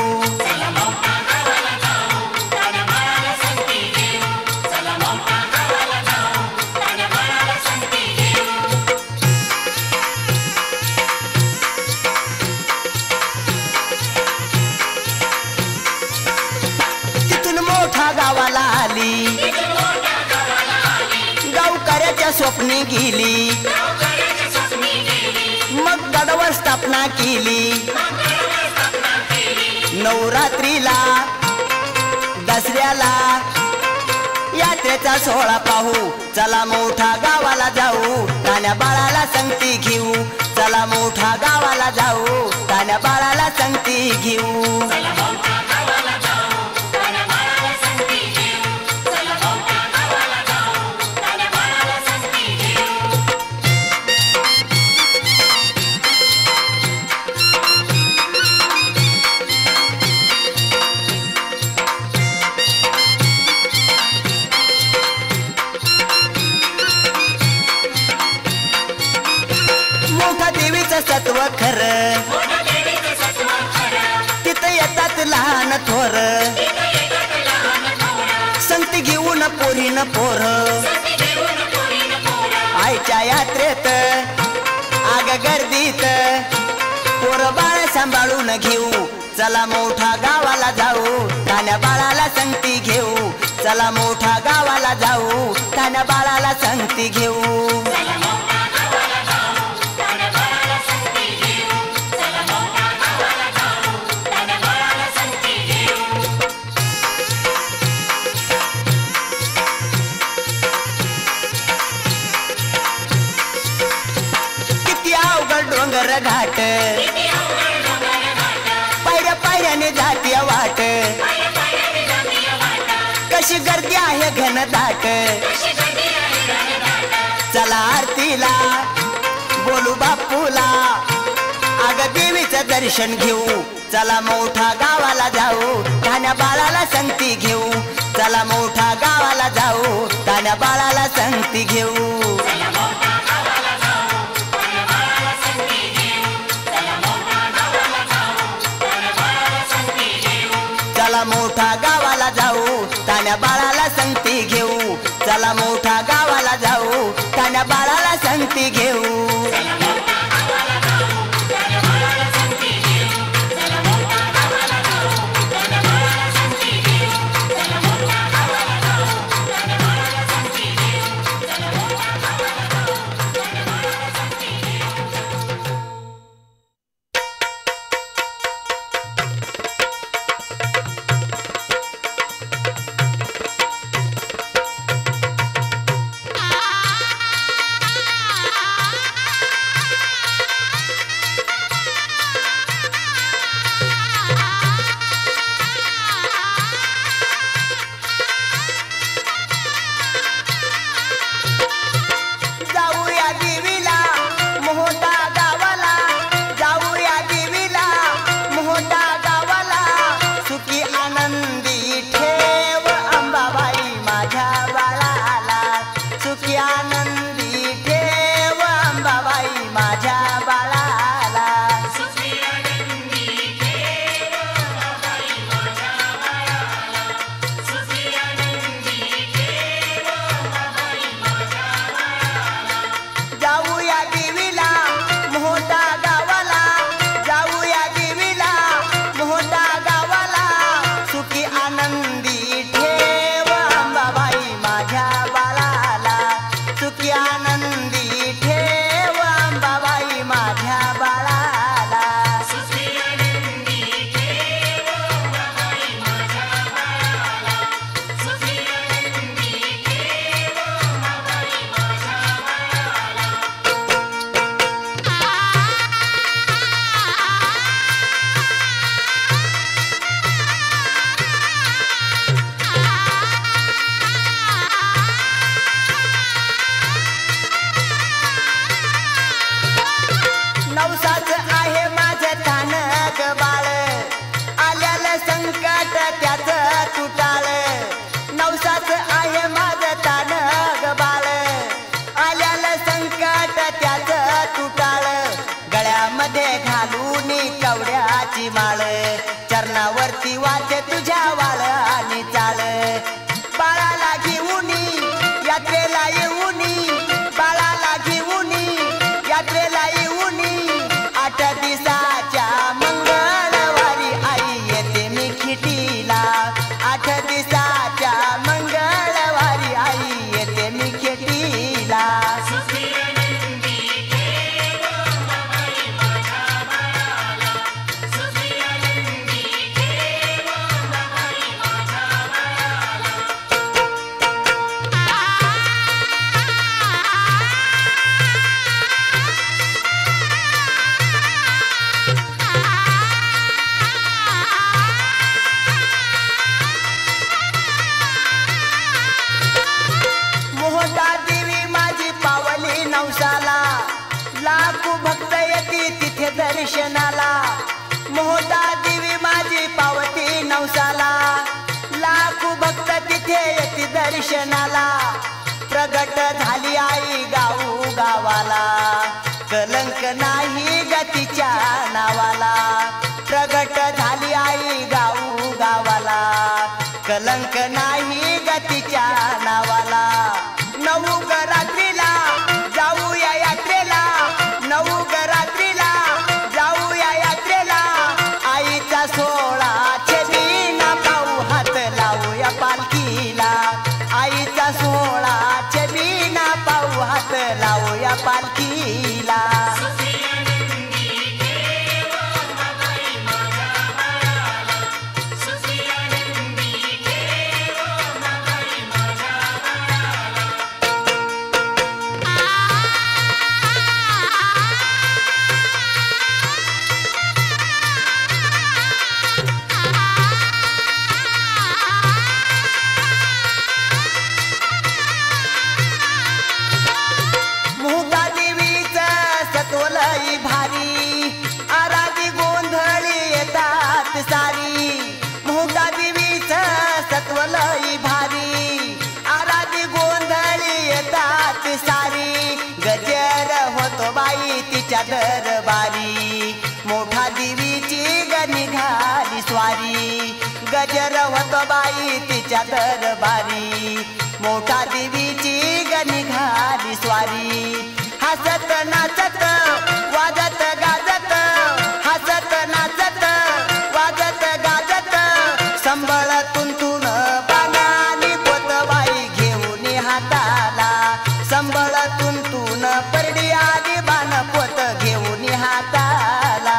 तिथून मोठा गावाला आली गावकऱ्याच्या स्वप्नी गेली मग गडावर स्थापना केली नवरात्रीला दसऱ्याला यात्रेचा सोहळा पाहू चला मोठा गावाला जाऊ तान्या बाळाला संगती घेऊ चला मोठा गावाला जाऊ तान्या बाळाला संगती घेऊ सत्व खर तिथं येतात लहान थोर संगती घेऊन पोरीन पोर आईच्या यात्रेत आग गर्दीत पोर बाळ सांभाळून घेऊ चला मोठा गावाला जाऊ तान्या बाळाला संगती घेऊ चला मोठा गावाला जाऊ तान्या बाळाला संगती घेऊ डोंगर घाट पायऱ्या पायऱ्याने जाती वाट कशी गर्दी आहे घन दाट चला आरतीला बोलू बापूला आग देवीचं दर्शन घेऊ चला मोठा गावाला जाऊ तान्या बाळाला संगती घेऊ चला मोठा गावाला जाऊ तान्या बाळाला संगती घेऊ चला मोठा गावाला जाऊ तान्या बाळाला संगती घेऊ चला मोठा गावाला जाऊ तान्या बाळाला संगती घेऊ सुखी आनंदी ठेव अंबाबाई नवसाच आहे माझं तान ग बाळ आल्याला संकट त्याच तुटाळ नवसाच आहे माझं तान ग बाळ आल्याला संकट त्याच तुटाळ गळ्यामध्ये घालून कवड्याची माळ चरणावरती वाचे तुझ्या वाळ आणि चाळ बाळाला घेऊन यात्रेला येऊन बाळाला घेऊन यात्रेला येऊन आठ दिवसाच्या मंगळवारी आई येते मी खिटीला आठ दिवसाच्या मंगळवारी आई येते मी खिटीला लाखो भक्त येती तिथे दर्शनाला मोहता देवी माझी पावती नवसाला लाखो भक्त तिथे येती दर्शनाला प्रगट झाली आई गाऊ गावाला कलंक नाही गतीच्या नावाला प्रगट झाली आई गाऊ गावाला कलंक नाही गतीच्या नावाला नऊ ग रात्रीला जाऊया यात्रेला नऊ ग रात्रीला जाऊया यात्रेला आईचा सोहळा छबिना पाहू हात लावूया पालखीला आईचा सोहळा छबिना पाहू हात लावूया पालखीला सत्वलई भारी आराधी गोंधळी येतात सारी गजर होतो बाई तिच्या दरबारी मोठा देवीची ग निघाली स्वारी गजर होतो बाई तिच्या दरबारी मोठा देवीची ग निघाली स्वारी हसत नाचत वाजत गाजत हसत नाचत वाजत गाजत संबळातून तुन पानानी पोतबाई घेऊन हाताला संबळातून तुन परडी आली बाण पोत घेऊन हाताला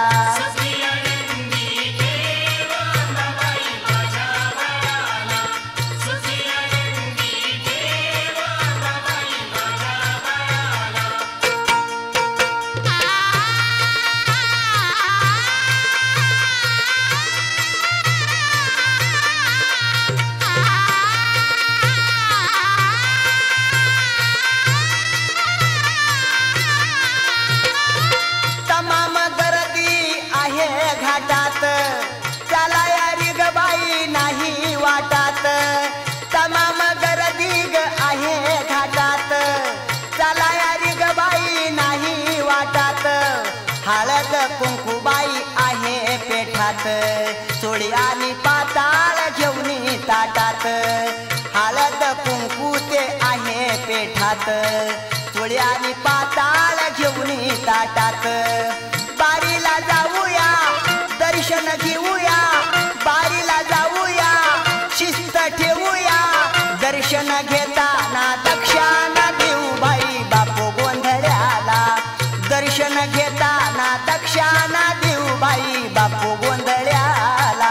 तमाम गर्दी ग आहे घाटात चलाया रे ग बाई नाही वाटात हळद कुंकुबाई आहे पेठात चोळी आणि पाताळ घेऊन ताटात हळद कुंकू ते आहे पेठात चोळी आणि पाताळ घेऊन ताटात बारीला जाऊया दर्शन घेऊया बारीला जाऊया शिस्त ठेवूया दर्शन घेताना दक्षाना देऊ बाई बापू गोंधळ्याला दर्शन घेताना दक्षाना देऊ बाई बापू गोंधळ्याला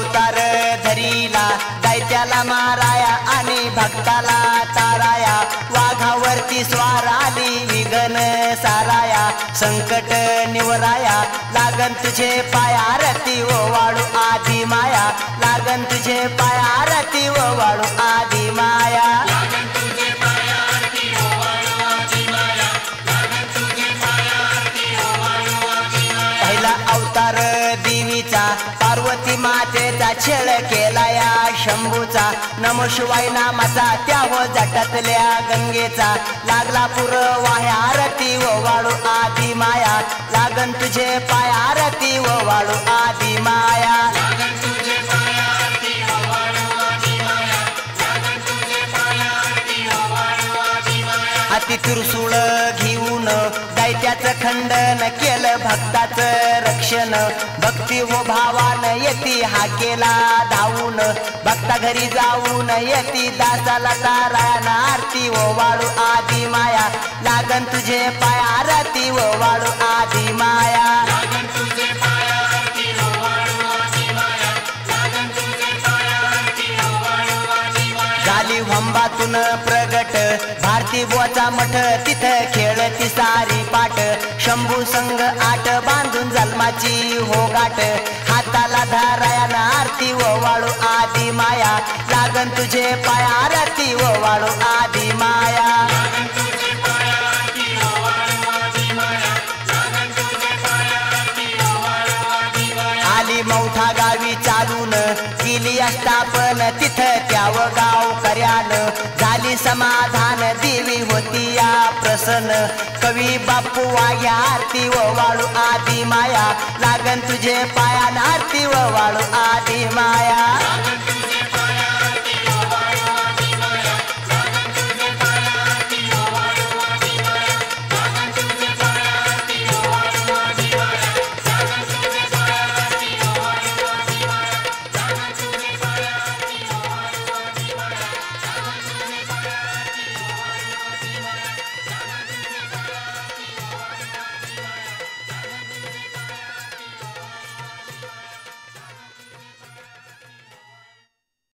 अवतार धरीला दैत्याला माराया आणि भक्ताला ताराया वाघावरती स्वार आली विघ्न साराया संकट निवराया लागन तुझे पायारती ओ वाळू आधी माया लागन तुझे पायारती ओ वाळू आधी माया पहिला अवतार देवीचा पार्वती मातेचा छळ केला या शंभूचा नमो शिवाय नामाचा त्या हो जटातल्या गंगेचा लागला पुर वाह्या आरती व वाळू आधी माया लागन तुझे पाय आरती व वाळू आधी माया अति त्रिशूळ घेऊन दैत्याचं खंडन केलं भक्ताचं रक्षण भक्ती व भावान येती हा केला धावून भक्ता घरी जाऊन येती दासाला तारायण आरती व वाळू आधी माया लागन तुझे पाय आरती व वाळू आधी माया झाली वंबातून प्रगट भारती बोचा मठ तिथं खेळती सारी पाठ शंभू संघ आठ बांधून जन्माची हो गाठ हाताला धारायण आरती व वाळू आधी माया लागन तुझे पाय आरती व वाळू आधी माया आली मौठा गावी चालून केली स्थापन तिथं त्याव गाव कर्यानं झाली समाधान देवी होती या प्रसन्न कवी बापू वाघ्या आरती व वाळू आधी माया लागन तुझे पायान आरती व वाळू आधी माया